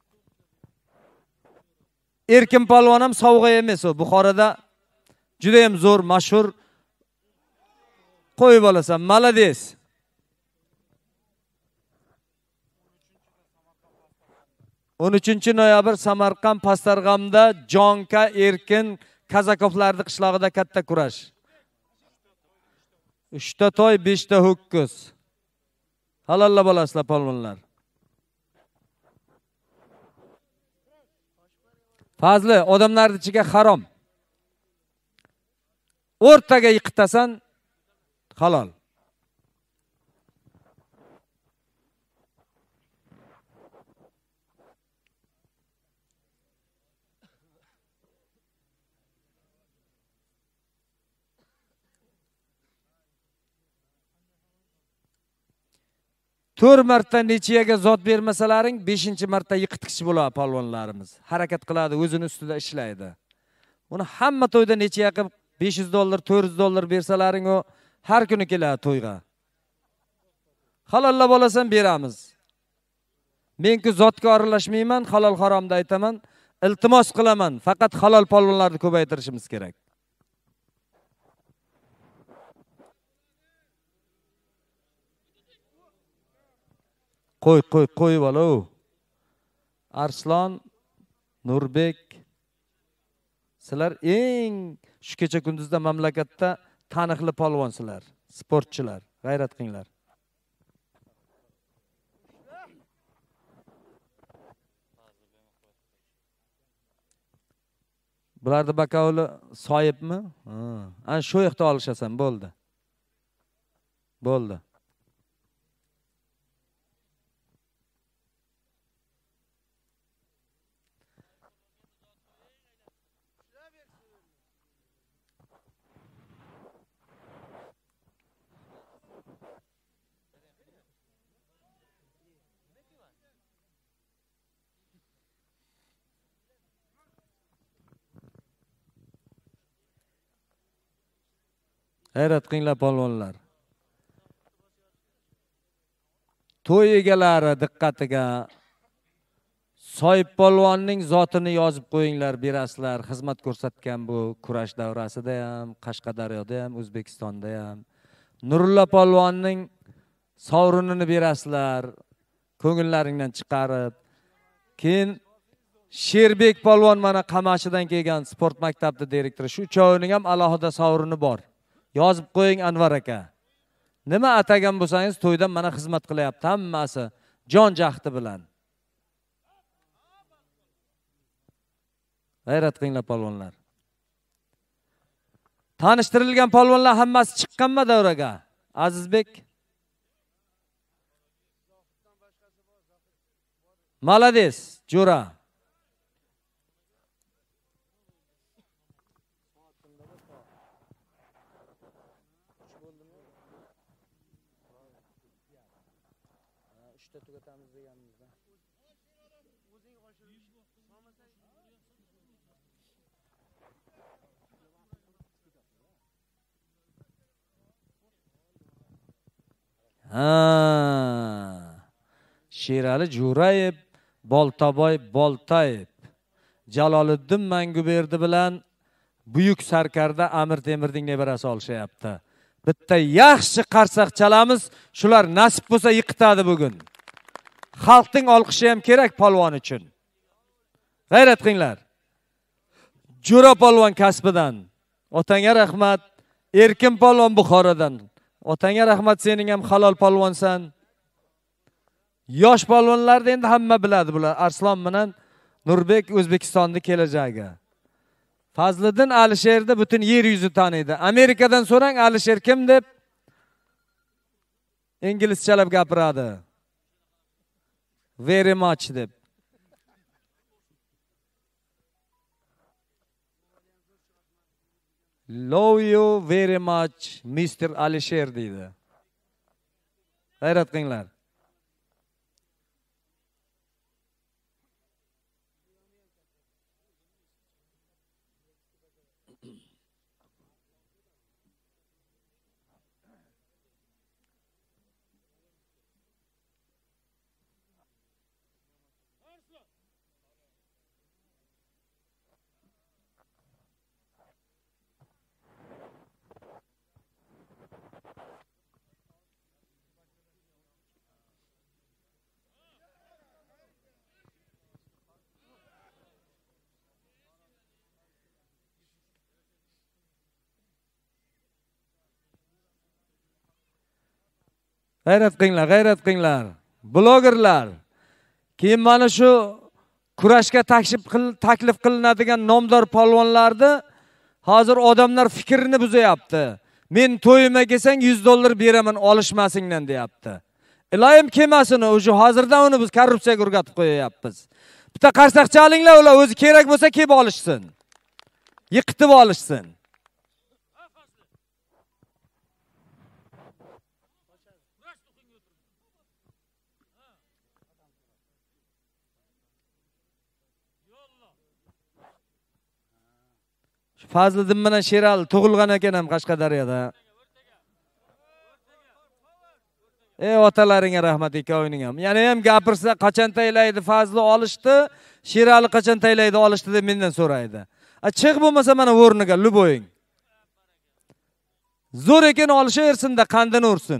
Erkin polvon ham sovg'a emas u. Buxoroda juda ham zo'r, mashhur qo'yib olasan. Malades. On 13-noyabr Samarqand Pastarg'amda Jonka Erkin Kazakovlarning qishlog'ida katta kurash. 3 ta to'y, 5 ta ho'kiz. Halolla bo'lasizlar polvonlar. Fazli odamlarning ichiga harom. O'rtaga yiqitasan halol. To'rt marta nechiyaga zot bermasalaring 5-marta yiqitkichi bo'ladi polvonlarimiz. Harakat qiladi, o'zini ustida ishlaydi. Uni hamma to'yda nechiya qilib $500, $400 bersalaring o har kuni keladi to'yga. Halollab olasan beramiz. Men-ku zotga aralashmayman, halol haromda aytaman, iltimos qilaman. Faqat halol polvonlarni ko'paytirishimiz kerak. Qo'y bola. Arslon, Nurbek, sizlar eng shu kecha kunduzda mamlakatda taniqli polvonsizlar, sportchilar. G'ayrat qilinglar. Bularni bakovuli soyibmi? Ana shu yoqda olishasan, bo'ldi. Bo'ldi. G'ayrat qilinglar polvonlar. To'y egalari diqqatiga Soyib polvonning zotini yozib qo'yinglar, berasizlar. Xizmat ko'rsatgan bu kurash davrasida ham, Qashqadaryoda ham, O'zbekistonda ham. Nurulla polvonning sovrinini berasizlar, ko'ngillaringdan chiqarib. Keyin Sherbek polvon mana Qamashidan kelgan sport maktabi direktori. Shu uchovining ham alohida sovrini bor. Yozib qo'ying Anvar aka. Nima atagan bo'lsangiz to'ydan mana xizmat qilyapti hammasi jon jahdi bilan. G'ayrat qilinglar polvonlar. Tanishtirilgan polvonlar hammasi chiqqanmi davraga? Azizbek. Malades, Jo'ra. Sherali Jo'rayev, Boltaboy Boltayev, Jaloliddin Manguberdi bilan buyuk sarkarda Amir Temirning nevarasi olishyapti. Bitta yaxshi qarsak chalamiz, shular nasib bo'lsa yiqitadi bugun. Xalqning olqishi ham kerak polvon uchun. G'ayrat qilinglar. Jo'ra polvon kasbidan. Otangga rahmat. Erkin polvon Buxorodan. Otangga rahmat, sening ham halol polvonsan. Yosh polvonlarni endi hamma biladi bular. Arslon bilan Nurbek O'zbekistonning kelajagi. Fazliddin Alisherni butun yer yuzi taniydi. Amerikadan so'rang, Alisher kim deb inglizchalab gapiradi. Very much deb. Love you very much, Mr. Alisher deydi. G'ayrat qilinglar. G'ayrat qilinglar, g'ayrat qilinglar. Blogerlar. Keyin mana shu kurashga taklif qilinadigan nomdor polvonlarni hozir odamlar fikrini buzyapti. Men to'yima kelsang $100 beraman, olishmasingdan deyapti. Iloyim kelmasin, o'sha hozirdan uni biz korrupsiyaga o'rgatib qo'yapmiz. Bitta qarsaqcha olinglar, ular o'zi kerak bo'lsa kelib olishsin. Yiqitib olishsin. Fazliddin bilan Sherali tug'ilgan ekan ham Qashqadaryoda. Otalaringga rahmat ikkovining ham. Yana ham gapirsa qachon taylaydi Fazli olishdi, Sherali qachon taylaydi olishdi deb mendan so'raydi. Chiq bo'lmasa mana o'rniga luboying. Zo'r ekan olishaversin-da, qandini ursin.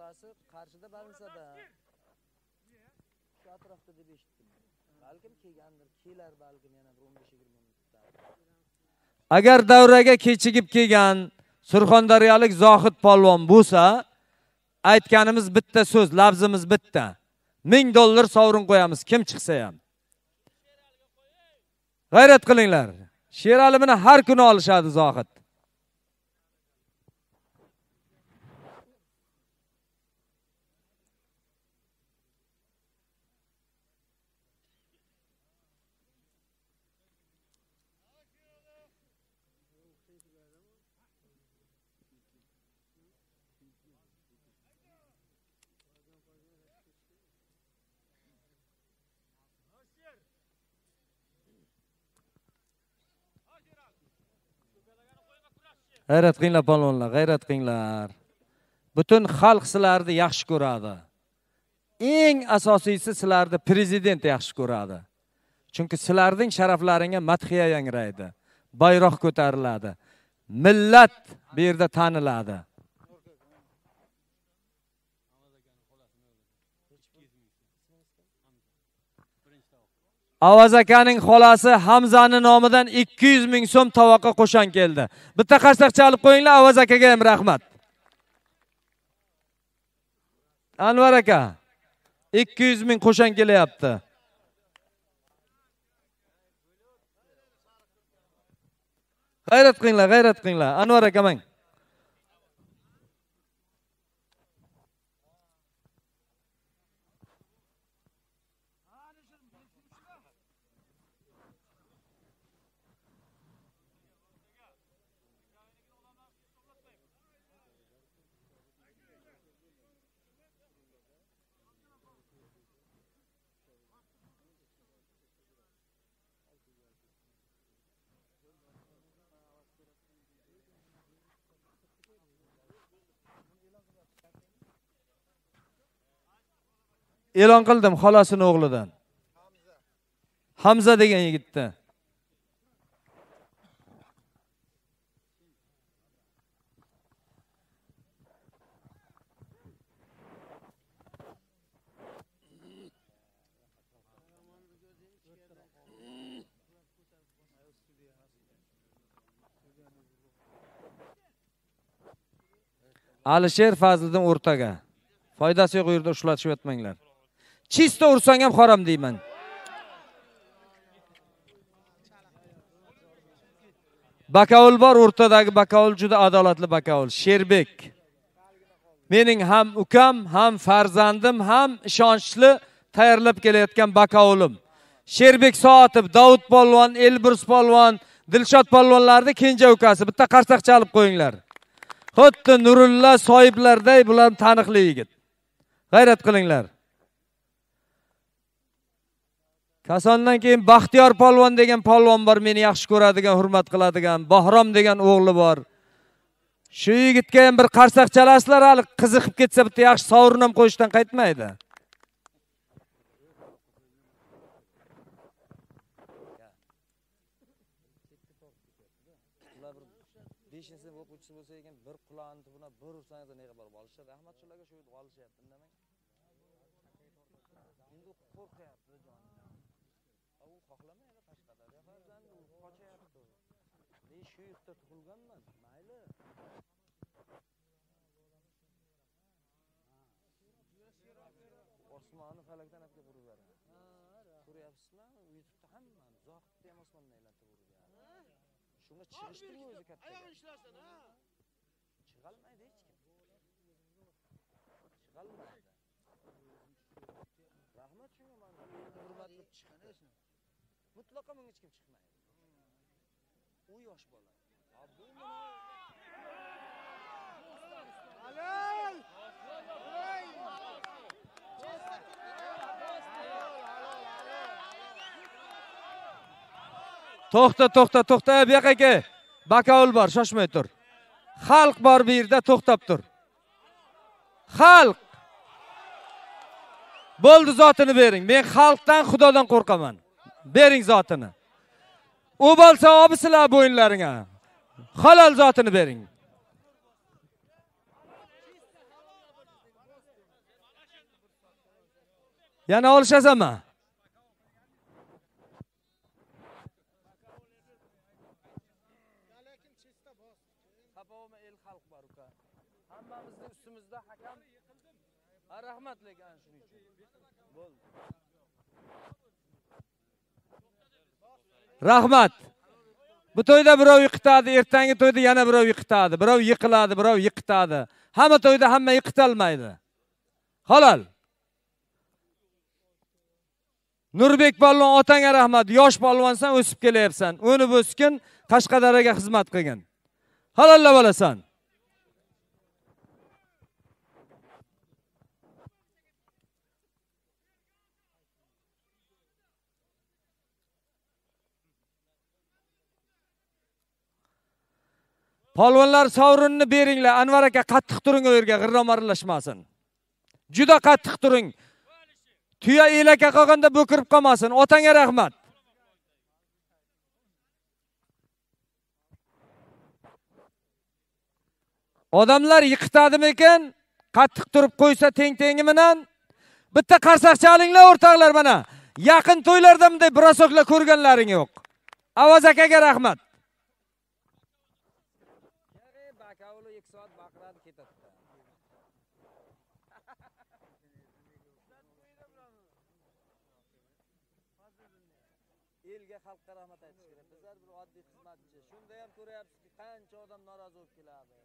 Bunaqasi Qarshida balinsada. Shu atrofda deb eshitdim. Balkim kelgandir, kelar balkim yana 15-20 minutda. Agar davraga kechigib kelgan Surxondaryolik Zohid polvon bo'lsa, aytganimiz bitta so'z, labzimiz bitta. $1000 sovrin qo'yamiz, kim chiqsa ham. G'ayrat qilinglar. Sherali buni har kuni olishadi Zohid. G'ayrat qilinglar polvonlar, g'ayrat qilinglar. Butun xalq sizlarni yaxshi ko'radi. Eng asosiysi sizlarni prezident yaxshi ko'radi. Chunki sizlarning sharaflaringga madhiya yangraydi. Bayroq ko'tariladi. Millat bu yerda taniladi. Avaz akaning xolasi Hamzaning nomidan 200 ming so'm tovoqqa qo'shan keldi. Bitta qarsak chalib qo'yinglar, Avaz akaga ham rahmat. Anvar aka 200 ming qo'shan kelyapti. G'ayrat qilinglar, g'ayrat qilinglar. Anvar aka mang. E'lon qildim xolasining o'g'lidan. Hamza degan yigitni. Alisher Fazliddin o'rtaga. Foydasi yo'q, u yerda ushlatishib yotmanglar. Chista ursang ham harom deyman. Bakavul bor, o'rtadagi bakavul juda adolatli bakavul. Sherbek. Mening ham ukam, ham farzandim, ham ishonchli tayyorlab kelayotgan bakavulim. Sherbek Soatov, Davud polvon, Elbrus polvon, Dilshod polvonlarning kenja ukasi. Bitta qarsak chalib qo'yinglar. Xuddi Nurulla sohiblarday bular taniqli yigit. G'ayrat qilinglar. Kasondan keyin Baxtiyor polvon degan polvon bor, meni yaxshi ko'radigan, hurmat qiladigan. Bahrom degan o'g'li bor. Shu yigitga ham bir qarsak chalasizlar, hali qiziqib ketsa bitta yaxshi sovrin ham qo'yishdan qaytmaydi. Beshinchi o'quvchisi bo'lsa ekan, bir qulog'ini tubuna bir ursangiz nega borib olishadi. Rahmat shularga shu olishyapti, indamang. Endi qo'rqyapti jonidan. U xohlamaydi Qashqadaryo farzandi, u qochyapti. Men shu yerda tug'ilganman, mayli. Osmonni falakdan olib kelib uraveradi. Ko'ryapsizlarmi? YouTube'da hammani Zohidni ham osmondan aylantirib uraveradi. Shunga chiqishdimi o'zi katta? Chiqolmaydi hech kim. Chiqolmaydi. Rahmat shunga men hurmatli chiqadi. Mutlaqo men hech kim chiqmaydi. U yosh bola. Bu Halol! To'xta, bu yoqqa aka. Bakavul bor, shoshmay tur. Xalq bor bu yerda, to'xtab tur. Xalq. Bo'ldi, zotini bering. Men xalqdan, Xudodan qo'rqaman. Bering zotini. U bo'lsa obi sizlar bo'yinlaringga. Halol zotini bering. Yana olishasanmi? Tapavma el xalq bor uka. Hammamizning ustimizda hakam. Rahmat lekin shuning uchun. Bo'ldi. Rahmat. Bu to'yda birov yiqitadi, ertangi to'yda yana birov yiqitadi, birov yiqiladi, birov yiqitadi. Hamma to'yda hamma yiqitalmaydi. Halol. Nurbek polvon otangga rahmat. Yosh polvonsan, o'sib kelyapsan. O'nib o'skin, Qashqadaryoga xizmat qilgin. Halollab olasan. Polvonlar sovrinni beringlar. Anvar aka qattiq turing u yerga, g'irromarlashmasin. Juda qattiq turing. Tuya elaka qolganda bo'kirib qolmasin. Otangga rahmat. Odamlar yiqitadimi ekan? Qattiq turib qo'ysa teng-tengi bilan bitta qarsaqcha olinglar o'rtoqlar mana. Yaqin to'ylarda bunday brosoklar ko'rganlaring yo'q. Avaz akaga rahmat. Bakavli 2 soat baqiradi ketadi. Elga xalqqa rahmat aytish kerak. Bizlar bir oddiy xizmatchi. Shunda ham ko'ryapsizki, qancha odam norozi bo'lib keladi.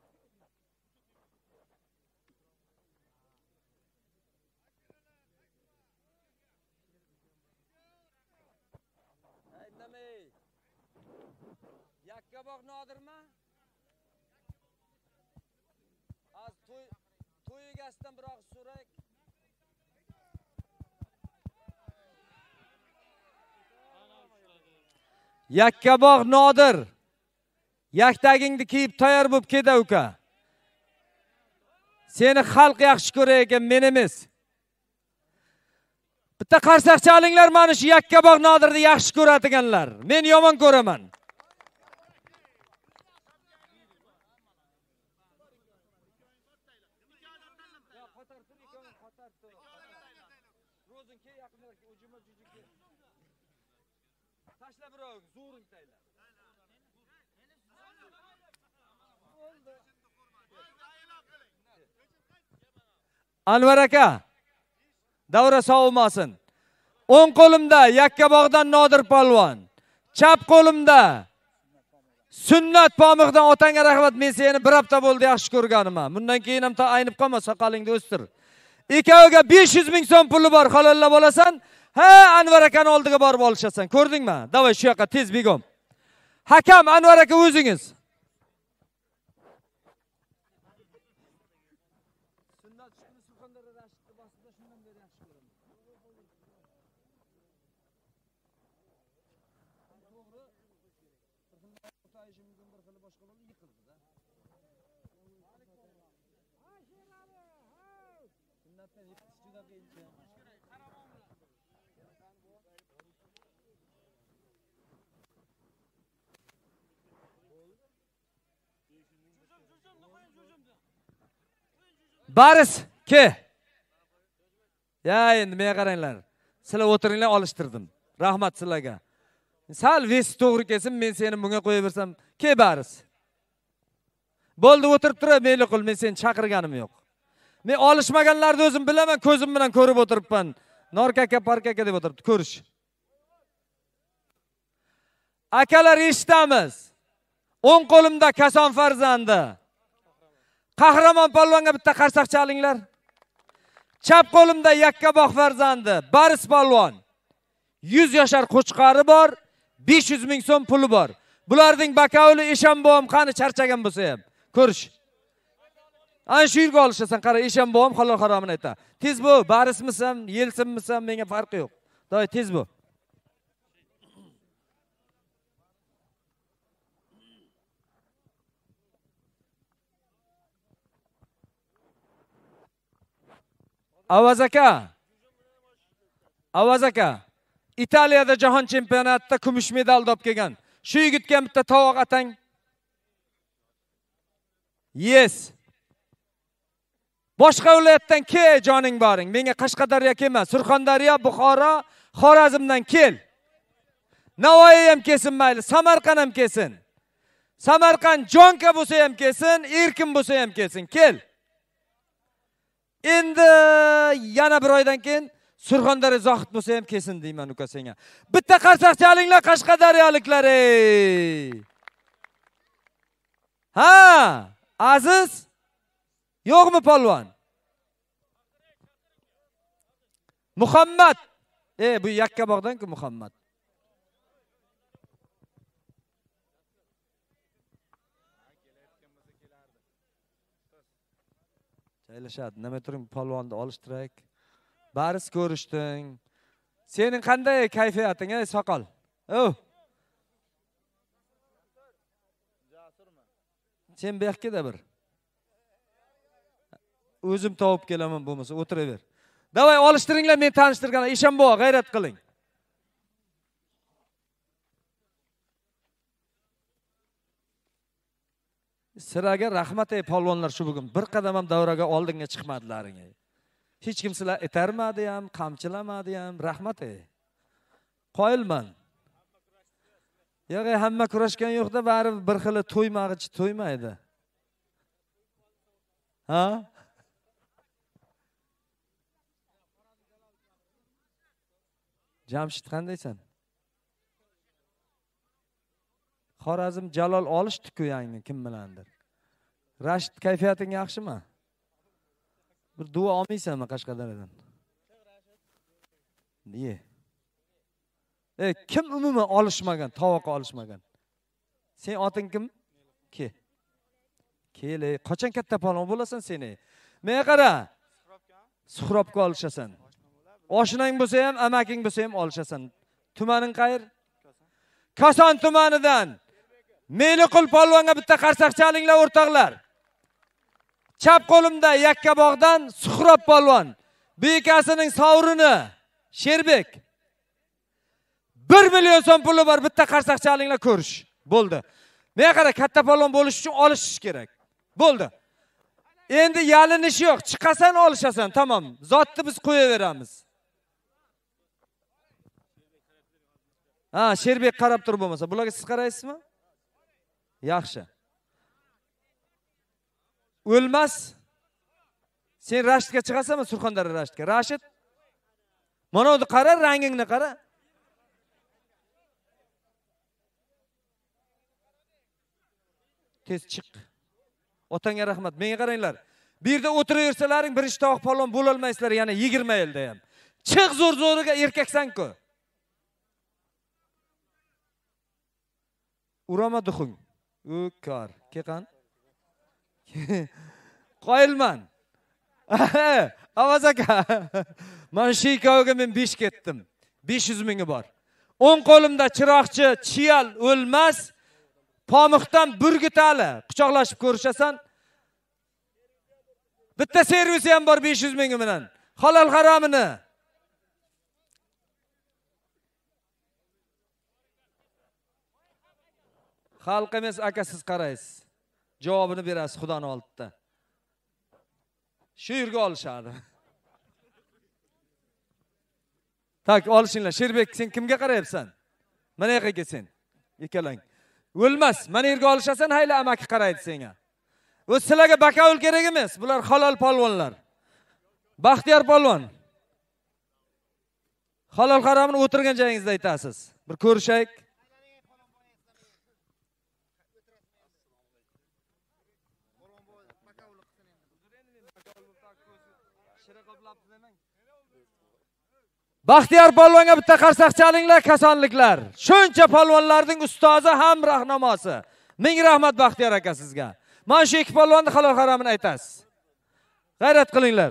Indamay. Yakkabog' Nodirmi? Az to'y egasidan biroq so'rak. Yakkabog' Nodir. Yaktagingni kiyib tayyor bo'lib keda uka. Seni xalq yaxshi ko'rar ekan, men emas. Bitta qarsaqcha olinglar, mana shu Yakkabog' Nodirni yaxshi ko'radiganlar. Men yomon ko'raman. Tashla birov, zo'ring taylar. Anvar aka, davra sovmasin. O'ng qo'limda Yakkabog'dan Nodir polvon, chap qo'limda Sunnat Pomig'dan otangga rahmat. Men seni bir hafta bo'ldi yaxshi ko'rganimman. Bundan keyin ham aynib qolma, soqolingni o'stir. Ikkoviga 500 ming so'm puli bor, halollab olasan. Ha, Anvar akani oldiga borib olishasan. Ko'rdingmi? Davay shu yoqqa tez begom. Hakam Anvar aka o'zingiz. Baris, ke. Ya endi menga qaranglar. Sizlar o'tiringlar, olishtirdim. Rahmat sizlarga. Sal vesi to'g'ri kelsin, men seni bunga qo'yib bersam, ke baris. Bo'ldi, o'tirib tur, meyli qil, men seni chaqirganim yo'q. Men olishmaganlarni o'zim bilaman, ko'zim bilan ko'rib o'tiribman. Norkaka, parkaka deb o'tiribdi, ko'rish. Akalar, eshitamiz. O'ng qo'limda Kason farzandi. Qahramon polvonga bitta qarsaqcha olinglar. Chap qo'limda Yakkabog' farzandi, Baris polvon. 100 yoshar qo'chqari bor, 500 ming so'm puli bor. Bularning Bakavli Eshonbo'm qani charchagan bo'lsa ham, ko'rish. Ana shu yerga olishasan, qara, Eshonbo'm halol haromini ayta. Tez bu, Barismisan, Yelsinmisan, menga farqi yo'q. Doy tez bu. Avaz aka. Italiyada jahon chempionatida kumush medal olib kelgan. Shu yigitga bitta tovoq atang. Yes. Boshqa viloyatdan kel, joning boring. Menga Qashqadaryo kelma, Surxondaryo, Buxoro, Xorazmdan kel. Navoiy ham kelsin mayli, Samarqand ham kelsin. Samarqand jonka bo'lsa ham kelsin, erkin bo'lsa ham kelsin, kel. Endi yana bir oydan keyin Surxondaryo Zohid bo'lsa ham kelsin deyman uka senga. Bitta qarsak chalinglar Qashqadaryoliklar ey. Ha, Aziz yo'qmi polvon? Muhammad. Bu Yakkabog'dan-ku Muhammad. Chaylashadi. Nima turing polvonni olishtirak. Baris ko'rishding. Sening qanday kayfiyating ey soqol? Sen bu yoqqa bir. O'zim topib kelaman bo'lmasa o'tiraver. Davay olishtiringlar, men tanishtirganlar. Eshonboy, g'ayrat qiling. Sizlarga rahmat ey polvonlar, shu bugun bir qadam ham davraga oldinga chiqmadilaring. Hech kim sizlar etarmadi ham, qamchilamadi ham. Rahmat ey. Qoyilman. Yo'q, hamma kurashgan yo'qda, bari bir xil to'ymag'ichi to'ymaydi. Ha? Jamshid qandaysan? Xorazm Jalol olishdi-ku yangi kim bilandir. Rashid kayfiyating yaxshimi? Bir duo olmaysanmi Qashqadaryodan? Niye? Kim umuman olishmagan, tovoqqa olishmagan? Sen oting kim? Kel, qachon katta palon bo'lasan sen? Menga qara. Suhrobga olishasan. Oshnang bo'lsa ham, amaking bo'lsa ham olishasan. Tumaning qayer? Koson tumanidan. Meliqul polvonga bitta qarsak chalinglar o'rtoqlar. Chap qo'limda Yakkabog'dan Suhrob polvon. Bekasining sovrini Sherbek. 1 million so'm puli bor, bitta qarsak chalinglar ko'rish. Bo'ldi. Menga qara, katta polvon bo'lish uchun olishish kerak. Bo'ldi. Endi yalinish yo'q. Chiqasan, olishasan, tamom. Zotni biz qo'yaveramiz. Ha, Sherbek qarab turib bo'lmasa, bularga siz qaraysizmi? Yaxshi. O'lmas. Sen Rashidga chiqasanmi, Surxondaryo Rashidga? Rashid. Mana uni qara, rangingni qara. Tez chiq. Otangga rahmat. Menga qaranglar. Bu yerda o'tiraversalaring bir ishtoq polvon bo'la olmaysizlar, yana 20 yilda ham. Chiq zo'r-zo'riga erkaksan-ku. Urama duxung. Kar. Keqan. Qoyilman. Avaz aka. Men shu ikkoviga men 5 ketdim. 500 mingi bor. 10 qo'limda chiroqchi, chiyal o'lmas. Pamuqdan burgitali quchoqlashib ko'rishasan. Bitta servisi ham bor 500 ming bilan. Halol haromini. Xalq emas, aka siz qaraysiz. Javobini berasiz Xudoning oldida. Shu yerga olishadi. Tak, olishinglar. Sherbek, sen kimga qarayapsan? Mana yoqqa kelsin. Ikkalang. O'lmas. Mana yerga olishasan, hayla amaki qaraydi senga. O'z sizlarga bakavul kerak emas. Bular halol polvonlar. Baxtiyor polvon. Halol haromini o'tirgan joyingizda aytasiz. Bir ko'rishaylik. Baxtiyor polvonga bitta qarsak chalinglar, kasonliklar. Shuncha polvonlarning ustozi ham rahnamosi. Ming rahmat Baxtiyor aka sizga. Mana shu ikki polvonni halol haromini aytasiz. G'ayrat qilinglar.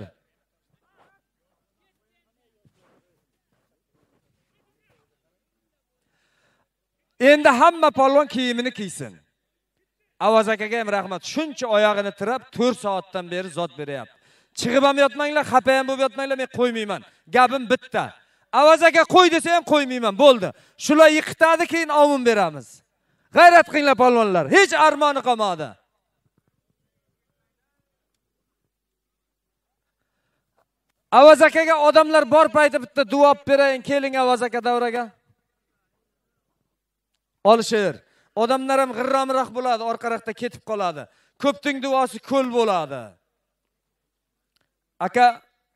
Endi hamma polvon kiyimini kiysin. Avaz akaga ham rahmat. Shuncha oyog'ini tirab 4 soatdan beri zot beryapti. Chiqib ham yotmanglar, xafa ham bo'lib yotmanglar, men qo'ymayman. Gapim bitta. Avaz aka qo'y desa ham qo'ymayman, bo'ldi. Shular yiqitadi, keyin ovun beramiz. G'ayrat qilinglar polvonlar. Hech armoni qolmadi. Avaz akaga odamlar bor payti bitta duo berayin, keling Avaz aka davraga. Olishir. Odamlar ham g'irramroq bo'ladi, orqaroqda ketib qoladi. Ko'pning duosi ko'l bo'ladi. Aka,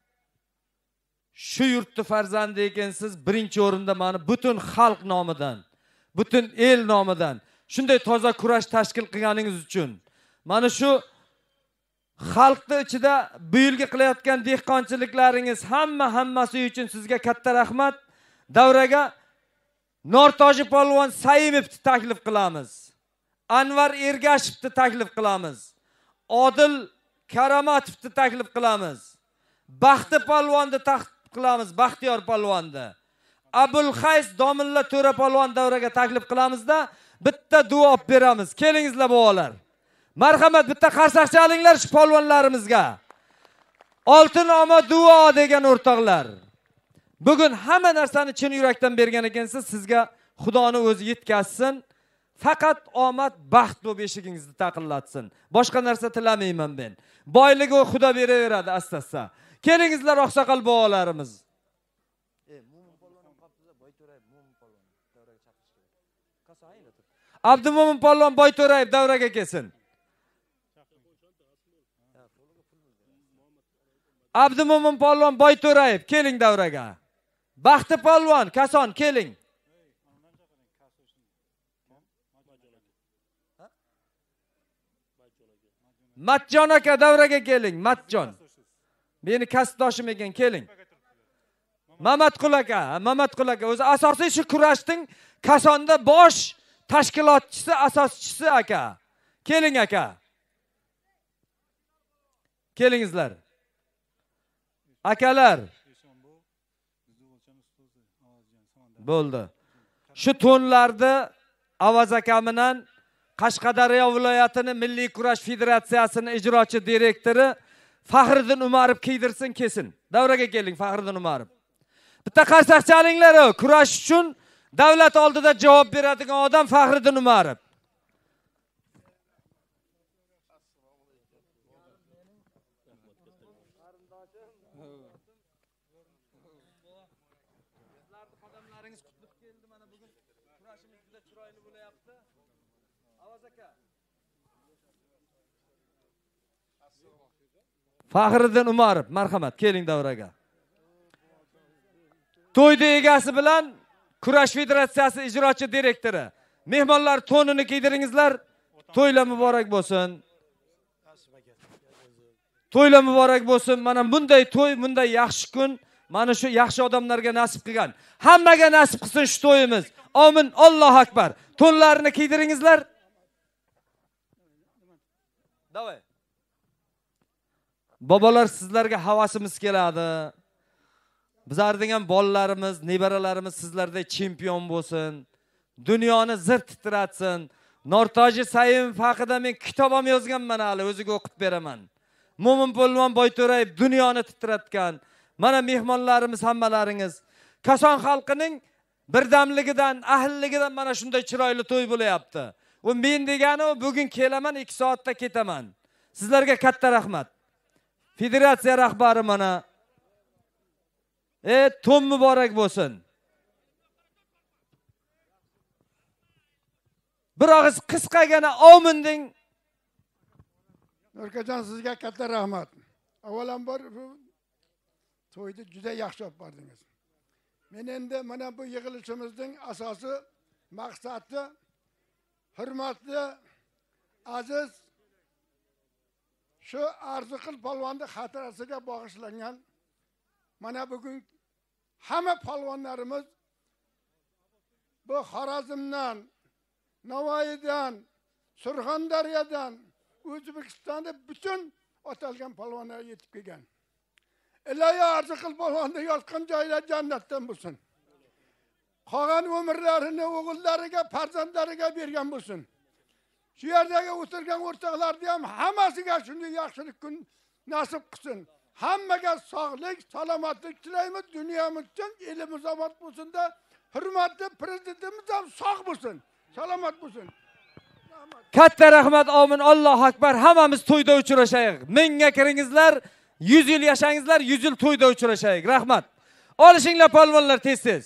shu yurtni farzandi ekansiz, birinchi o'rinda meni butun xalq nomidan, butun el nomidan shunday toza kurash tashkil qilganingiz uchun, mana shu xalqning ichida bu yilga qilayotgan dehqonchiliklaringiz hammasi uchun sizga katta rahmat. Davraga Nortoji polvon Saimovni taklif qilamiz. Anvar Ergashevni taklif qilamiz. Odil Karamotovni taklif qilamiz. Baxti polvonni taklif qilamiz, Baxtiyor polvonni. Abul Qays Domilla To'ra polvon davraga taklif qilamizda, bitta duo olib beramiz. Kelingizlar bolalar. Marhamat, bitta qarsak chalinglar shu polvonlarimizga. Oltin omad duo degan o'rtoqlar. Bugun hamma narsani chin yurakdan bergan ekansiz, sizga Xudoni o'zi yetkazsin. Faqat omad, baxt bu beshigingizni taqillatsin. Boshqa narsa tilamayman men. Boyligi o Xudo beraveradi asta-asta. Kelingizlar oqsoqol bobolarimiz. Abdumo'min polvon Boyto'rayev davraga kelsin. Abdumo'min polvon Boyto'rayev keling davraga. Baxti polvon Kason keling. Matjon aka davraga keling, Matjon. Meni kasbdoshim ekan, keling. Mamatqul aka o'zi asosiy shu kurashning Kasonda bosh tashkilotchisi, asoschisi aka. Keling aka. Kelingizlar. Akalar. Bo'ldi. Shu tonlarni Avaz aka bilan Qashqadaryo viloyatining Milliy kurash federatsiyasining ijrochi direktori Faxriddin Umarov kiydirsin, kesin. Davraga keling Faxriddin Umarov. Bitta qarsak chalinglar, kurash uchun davlat oldida javob beradigan odam Faxriddin Umarov. Odamlaringiz qutlab keldi, mana bugun kurashimiz juda chiroyli bo'layapti. Avaz aka. Faxriddin Umarov, marhamat, keling davraga. To'yda egasi bilan Kurash federatsiyasi ijrochi direktori. Mehmonlar tonini kiydiringizlar. To'ylar muborak bo'lsin. To'ylar muborak bo'lsin. Mana bunday to'y, bunday yaxshi kun, mana shu yaxshi odamlarga nasib qilgan. Hammaga nasib qilsin shu to'yimiz. Amin. Allohu akbar. To'nlarini kiydiringizlar. Davay. Bobolar, sizlarga havasimiz keladi. Bizlarning ham bolalarimiz, nebaralarimiz sizlarda chempion bo'lsin. Dunyoni zir titratsin. Nortoji Saimov haqida men kitob ham yozganman, hali o'ziga o'qib beraman. Mo'min polvon Boyto'rayev dunyoni titratgan. Mana mehmonlarimiz hammalaringiz Koson xalqining birdamligidan, ahilligidan mana shunday chiroyli to'y bo'layapti. U men degani, bugun kelaman, 2 soatda ketaman. Sizlarga katta rahmat. Federatsiya rahbari mana to'y muborak bo'lsin. Bir og'iz qisqagina omin deng. Nurkajon, sizga katta rahmat. Avvalambor bu to'yni juda yaxshi olib bordingiz. Men endi mana bu yig'ilishimizning asosiy maqsadi hurmatli aziz shu Arziqul polvonning xotirasiga bag'ishlangan mana bugun hamma polvonlarimiz bu Xorazmdan, Navoiydan, Surxondaryodan, O'zbekistonda bütün atalgan polvonlar yetib kelgan. Iloyo Arziqul polvonni yotgan joylar jannatdan bo'lsin. Qolgan umrlarini o'g'illariga, farzandlariga bergan bo'lsin. Shu yerdagi o'tirgan o'rtoqlarni ham hammasiga shunday yaxshilik kun nasib qilsin. Hammaga sog'lik, salomatlik tilaymiz. Dunyomiz uchun elimiz omon bo'lsin-da, hurmatli prezidentimiz ham sog' bo'lsin, salomat bo'lsin. Katta rahmat, amin. Allohu akbar. Hammamiz to'yda uchrashaylik. Menga kiringizlar. 100 yil yashangizlar, 100 yil to'yda uchrashaylik. Rahmat. Olishinglar polvonlar tez-tez.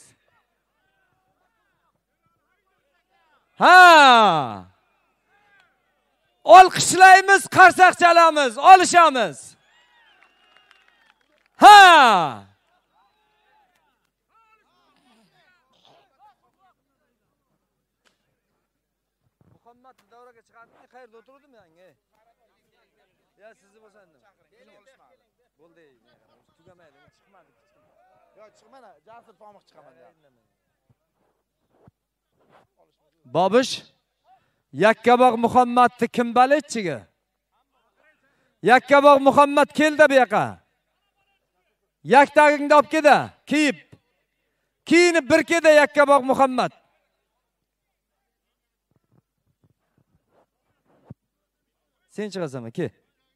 Ha! Olqishlaymiz, qarsak chalamiz, olishamiz. Ha! Muhammad davraga chiqarding, qayerda o'tirdim yangi? Ya sizni bo'lsandim. Bo'ldi, tugamaydi, chiqmadi. Yo, chiqmana, Jafir Tomiq chiqaman. Bobish Yakkabog' Muhammadni kim baletchiga? Yakkabog' Muhammad keldi bu yoqqa. Yaktagingni olib keldi, kiyib. Kiyinib bir keldi Yakkabog' Muhammad. Sen chiqasanmi, ke?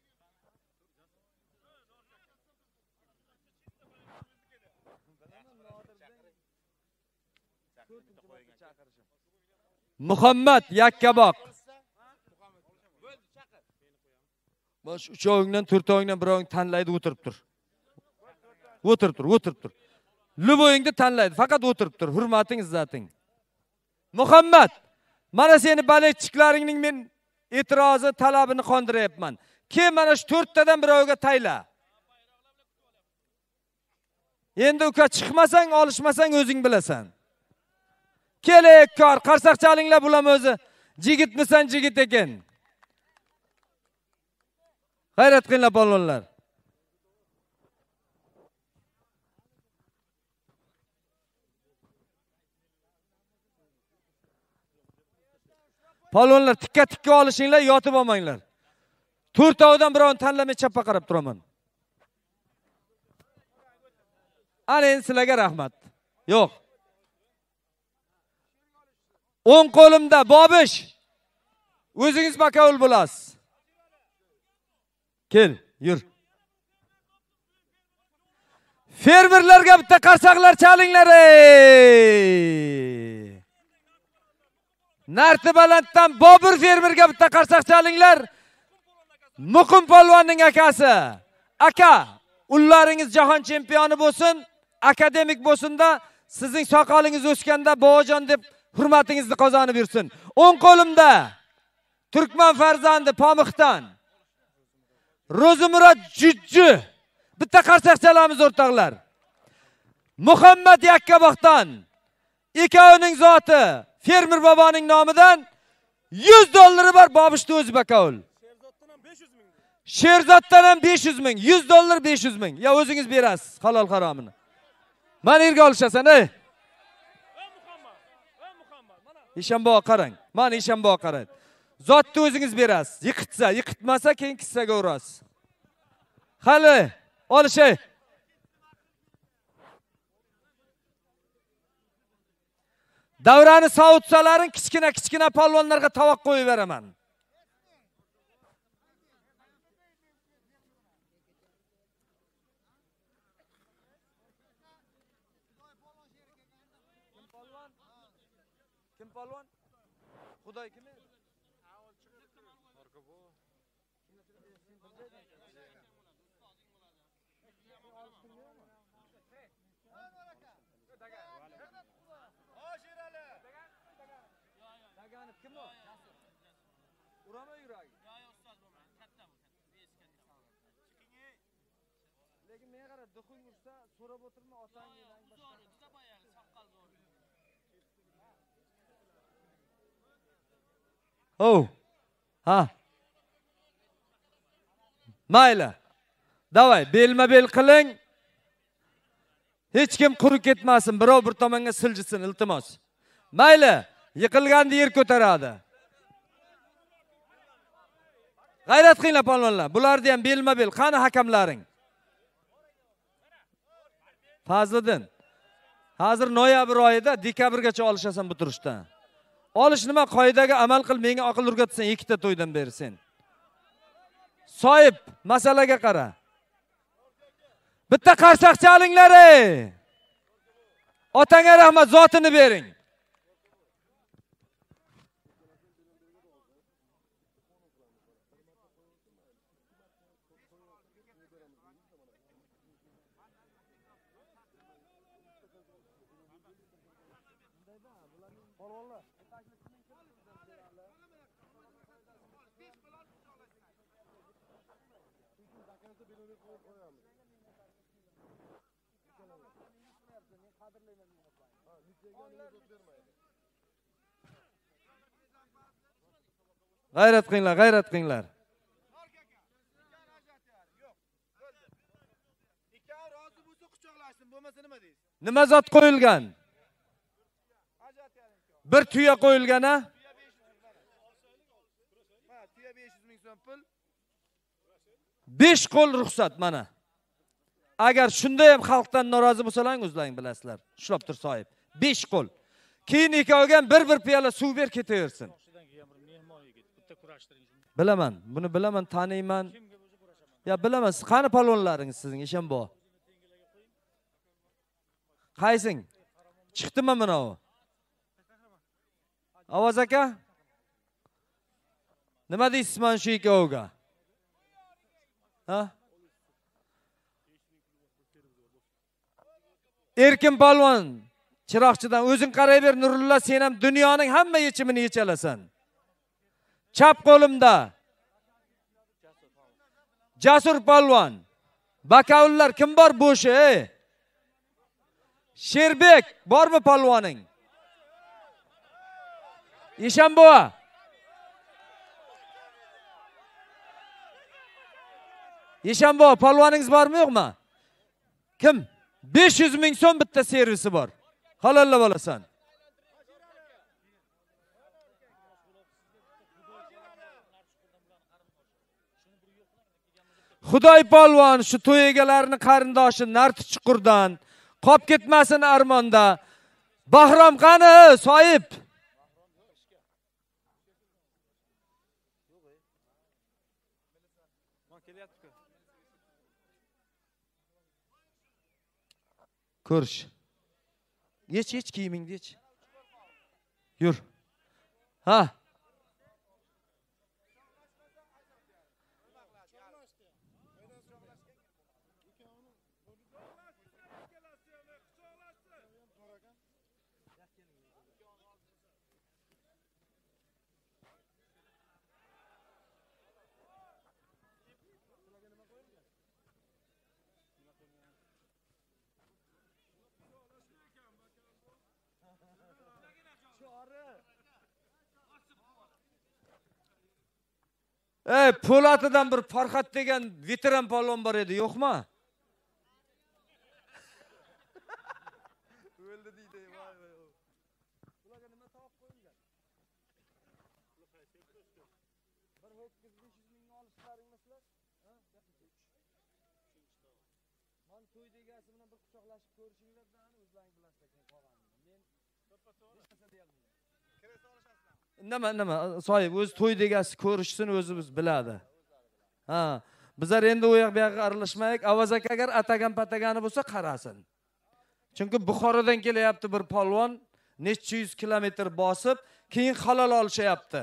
Muhammad Yakkabog'. Bosh uchovingdan, to'rtovingdan biroving tanlaydi, o'tirib tur. O'tirib tur. Luboyingni tanlaydi, faqat o'tirib tur. Hurmating, izzating. Muhammad, mana seni baletchiklaringning men e'tirozi, talabini qondiryapman. Kim mana shu 4 tadan birovga tayla. Endi uka chiqmasang, olishmasang o'zing bilasan. Kelek kor, qarsak chalinglar bulam o'zi. Jigitmisan, jigit ekan. G'ayrat qilinglar polvonlar. Polvonlar tikka olishinglar, yotib olmanglar. 4 ovdan birovni tanlamay chappa qarab turaman. Ana endi sizlarga rahmat. Yo'q. 10 qo'limda Bobish. O'zingiz bakovul bo'lasiz. Kel, yur. Fermerlarga bitta qarsaqlar chalinglar. Narti balanddan Bobur fermerga bitta qarsaq chalinglar. Muqim polvonning akasi. Aka, ullaringiz jahon chempioni bo'lsin, akademik bo'lsin-da, sizning soqolingiz o'sganda bobojon deb hurmatingizni qozonib yursin. 10 qo'limda Turkman farzandi Pomiqdan Ro'zimurod Jujju bitta qarsaq chalamiz o'rtoqlar. Muhammad Yakkabog'dan ikkovining zoti fermer boboning nomidan $100 bor, Bobishni o'zi bakovul. Sherzoddan ham 500 ming, $100 500 ming. Ya o'zingiz berasiz halol haromini. Mana yerga olishasan, ey. Ishanboga qarang. Mana Ishanboga qarang. Zotni o'zingiz berasiz. Yiqitsa, yiqitmasa keyin kissaga urasiz. Hali olishay. Davrani sovutsalaring kichkina polvonlarga tovoq qo'yib beraman. Kim polvon? Xudoy kim edi? Daganib kim o? Urama yuragi. Lekin menga qara, duxing ursa, so'rab o'tirma, otang delang boshqa. Oh. Ha. Mayli. Davay, belma-bel qiling. Hech kim qurib ketmasin, birov bir tomonga siljisin, iltimos. Mayli, yiqilganda yer ko'taradi. G'ayrat qilinglar polvonlar. Bularni ham belma-bel, qani hakamlaring? Fazliddin. Hozir noyabr oyida dekabrgacha olishasan bu turishdan. Olish nima, qoidaga amal qil, menga aql o'rgatsan, 2 ta to'ydan beri sen. Soyib, masalaga qara. Bitta qarsaq chalinglar, ey. Otanga rahmat, zotini bering. G'ayrat qilinglar, g'ayrat qilinglar. Ikkovi rozi bo'lsa quchoqlashsin, bo'lmasa nima deysiz? Nima zot qo'yilgan? Bir tuya qo'yilgan a? Tuya 500 ming so'm pul. 5 qo'l ruxsat mana. Agar shunda ham xalqdan norozi bo'lsalaring o'zlaring bilasizlar. Shushab tur soyib. 5 qo'l. Keyin ikkoviga bir piyola suv ber ketaversin. Bilaman, buni bilaman, taniyman. Ya bilaman, siz qani palvonlaringiz sizning isham bu. Qaysing? Chiqdimi mana u? Ovoz aka? Nima deysiz mana shu ikkoviga? Ha? Erkin palvon, Chiroqchidan o'zing qarayver Nurulla, sen ham dunyoning hamma yechimini yechalasan. Chap qo'limda Jasur palvon. Bakavullar kim bor bo'shi? Sherbek bormi palvoning? Eshonbo'va. Eshonbo'va palvoningiz bormi yo'qmi? Kim? 500 ming so'm bitta servisi bor. Halollab olasan. Xudoy polvon shu to'y egalarini qarindoshi Narti chuqurdan qolib ketmasin armonda. Bahrom qani, soyib. Ko'rish. Yech kiyimingni yech. Yur. Ha. Po'latidan bir Farhat degan veteran polvon bor edi, yo'qmi? O'ldi deydi, voy voy. Bularga nima tavab qo'yilgan? Bir ho'kiz 500 mingni olishlaringizlar? Ha? Men to'y degasi bilan bir quchoqlashib ko'rishinglardan o'zlaring bilasizlar qolganini. Men to'ppa-to'g'ri deyapman. Nima, soyib o'z to'y degasi ko'rishsin, o'zimiz biladi. Ha, bizlar endi u yoq bu yoqqa aralashmaylik. Avaz aka agar atagan patagani bo'lsa qarasin. Chunki Buxorodan kelyapti bir polvon, necha yuz kilometr bosib, keyin halol olishyapti.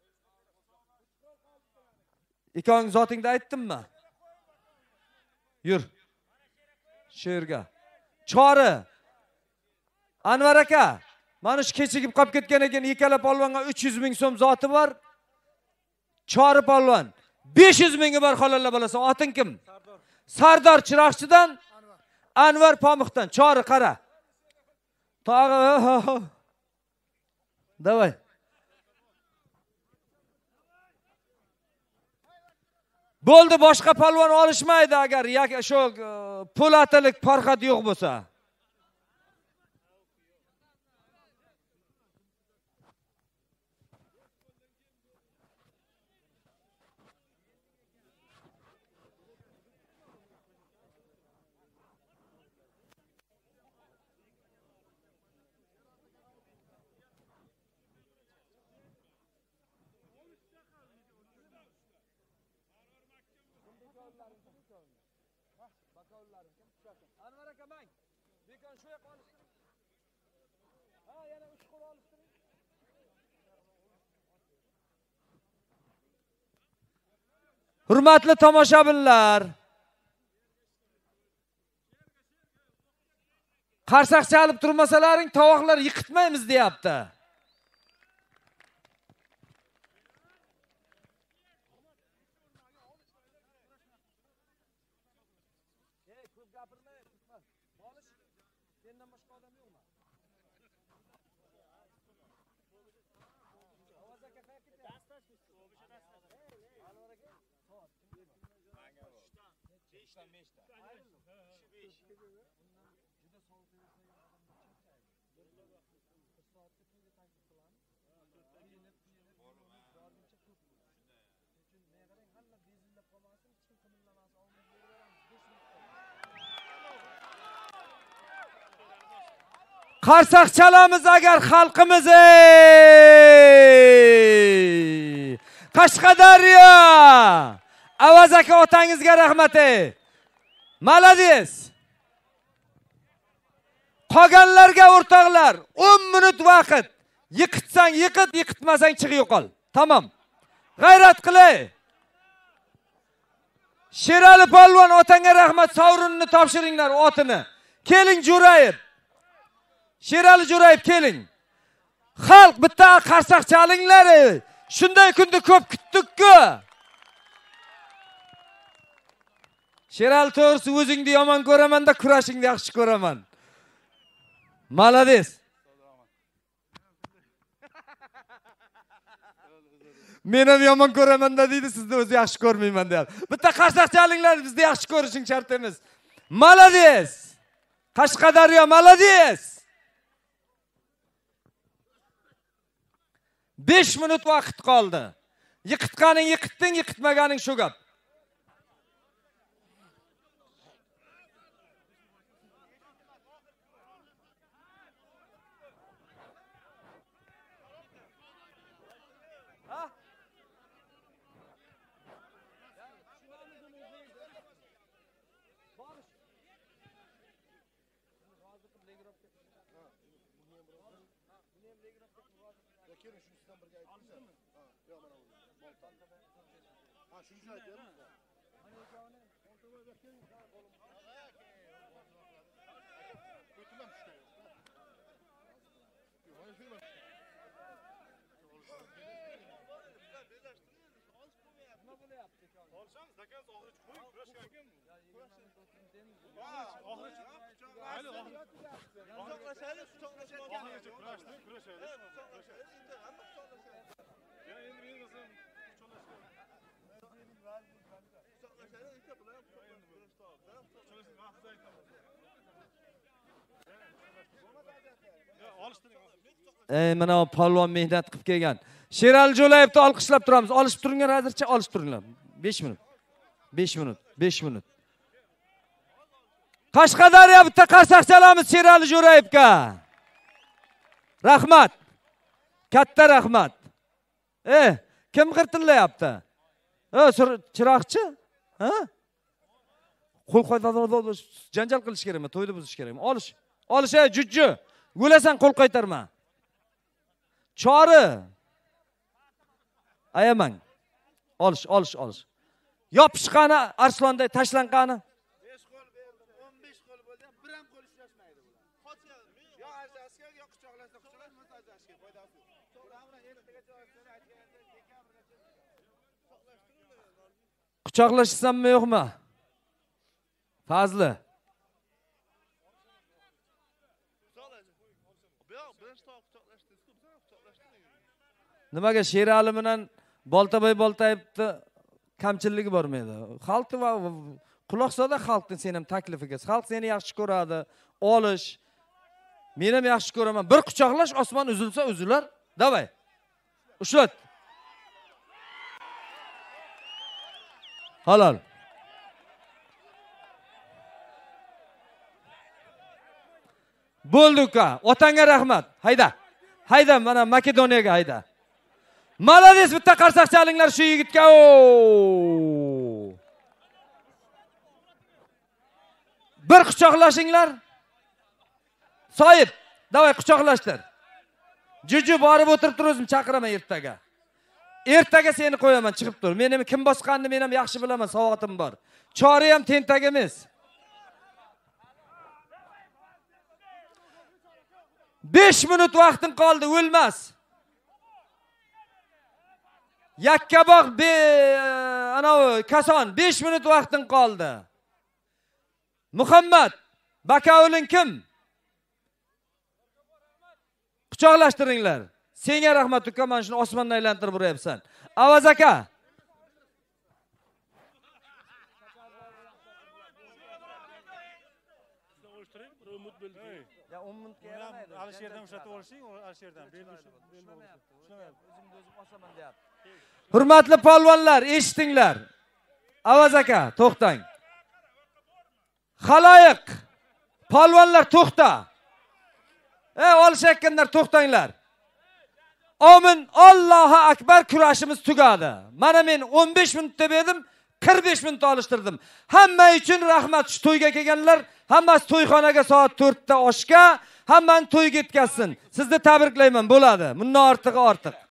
Ikkoning zotingda aytdimmi? Yur. Shu yerga. Chori. Anvar aka, mana shu kechigib qolib ketgan ekan, ikkala polvonga 300 ming so'm zoti bor. Chori polvon 500 mingi bor, halollab olasan. Oting kim? Sardor Chiroqchidan, Anvar Pomiqdan. Chori qara. Tog'i. Davay. Bo'ldi, boshqa polvon olishmaydi agar shu Po'latilik Farhat yo'q bo'lsa. Anvar aka mang. Bekon shu yoqqa olishtiring. Ha, yana 3 qo'l olishtiring. Hurmatli tomoshabinlar, qarsak chalib turmasalaring tovoqlar yiqitmaymiz deyapti. Qarsak chalamiz agar xalqimiz Qashqadaryo Avaz aka otangizga rahmat. Malades. Qolganlarga o'rtoqlar 10 minut vaqt. Yiqitsang yiqit, yiqitmasang chiq yo'qol. Tamam. G'ayrat qilay. Sherali polvon otanga rahmat, sovrinni topshiringlar otini. Keling Jo'rayev. Sherali Jo'rayev keling. Xalq bitta qarsak chalinglar. Shunday kunda ko'p kutdik-ku. Sherali to'g'risi o'zingni yomon ko'raman-da, kurashingni yaxshi ko'raman. Malades. Men ham yomon ko'raman-da deydi, sizni o'zi yaxshi ko'rmayman deyapti. Bitta qarsak chalinglar, bizni yaxshi ko'rishing shart emas. Malades. Qashqadaryo malades. 5 minut vaqt qoldi. Yiqitganing yiqitding, yiqitmaganing shu gap. Mana polvon mehnat qilib kelgan. Sherali Jo'layevni olqishlab turamiz. Olishib turinglar hozircha, olishib turinglar. 5 minut. 5 minut. 5 minut. Qashqadaryo bitta qarsak chalamiz Sherali Jo'rayevga. Rahmat. Katta rahmat. Kim qirtillayapti? Chiroqchi? Ha? Qo'l qo'ydi, janjal qilish kerakmi? To'yda buzish kerakmi? Olish, jujju. O'lasan qo'l qaytarma. Chori. Ayamang. Olish. Yopishqani arslonday tashlanqani. 5 qo'l berdim, 15 qo'l bo'ldi, bir ham qo'l ushlashmaydi bular. Yo ajrashga, yo quchoqlashsa quchoqlashmasa ajrashga foydasi yo'q. Bularni ertagacha aytganda dekabrgacha quchoqlashtiringlar. Quchoqlashsammi yo'qmi? Fazli. Nimaga Sherali bilan Boltaboy Boltayevni kamchilligi bormaydi? Xalq va quloq solda xalqning sen ham taklifiga. Xalq seni yaxshi ko'radi. Olish. Men ham yaxshi ko'raman. Bir quchoqlash osmon uzilsa uzilar. Davay. Ushlat. Halol. Bo'ldi uka. Otanga rahmat. Hayda mana Makedoniyaga hayda. Malades bitta qarsak chalinglar shu yigitga. Bir quchoqlashinglar. Soyib, davay quchoqlashtir. Juju borib o'tirib tur, o'zim chaqiraman ertaga. Ertaga seni qo'yaman, chiqib tur. Men ham kim bosqanini men ham yaxshi bilaman, savotim bor. Chori ham tentag emas. 5 minut vaqting qoldi, o'lmas. Yakkabog' anavi kason 5 minut vaqting qoldi. Muhammad Bakaulin kim? Quchoqlashtiringlar. Senga rahmat uka, men shuni osmondan aylantirib uryapsan. Avaz aka. Ya 10 minutga yaramaydi. Alisherdan ushatib olishing, Alisherdan. Hurmatli polvonlar, eshitinglar. Avaz aka, to'xtang. Xaloyiq, polvonlar to'xta. Olishayotganlar to'xtanglar. Amin, Allohu akbar, kurashimiz tugadi. Mana men 15 minut deb edim, 45 minut olishtirdim. Hamma uchun rahmat, shu to'yga kelganlar, hammasi to'yxonaga soat 4 da oshga, hammani to'yga yetkazsin. Sizni tabriklayman, bo'ladi. Bundan ortig'i ortiq.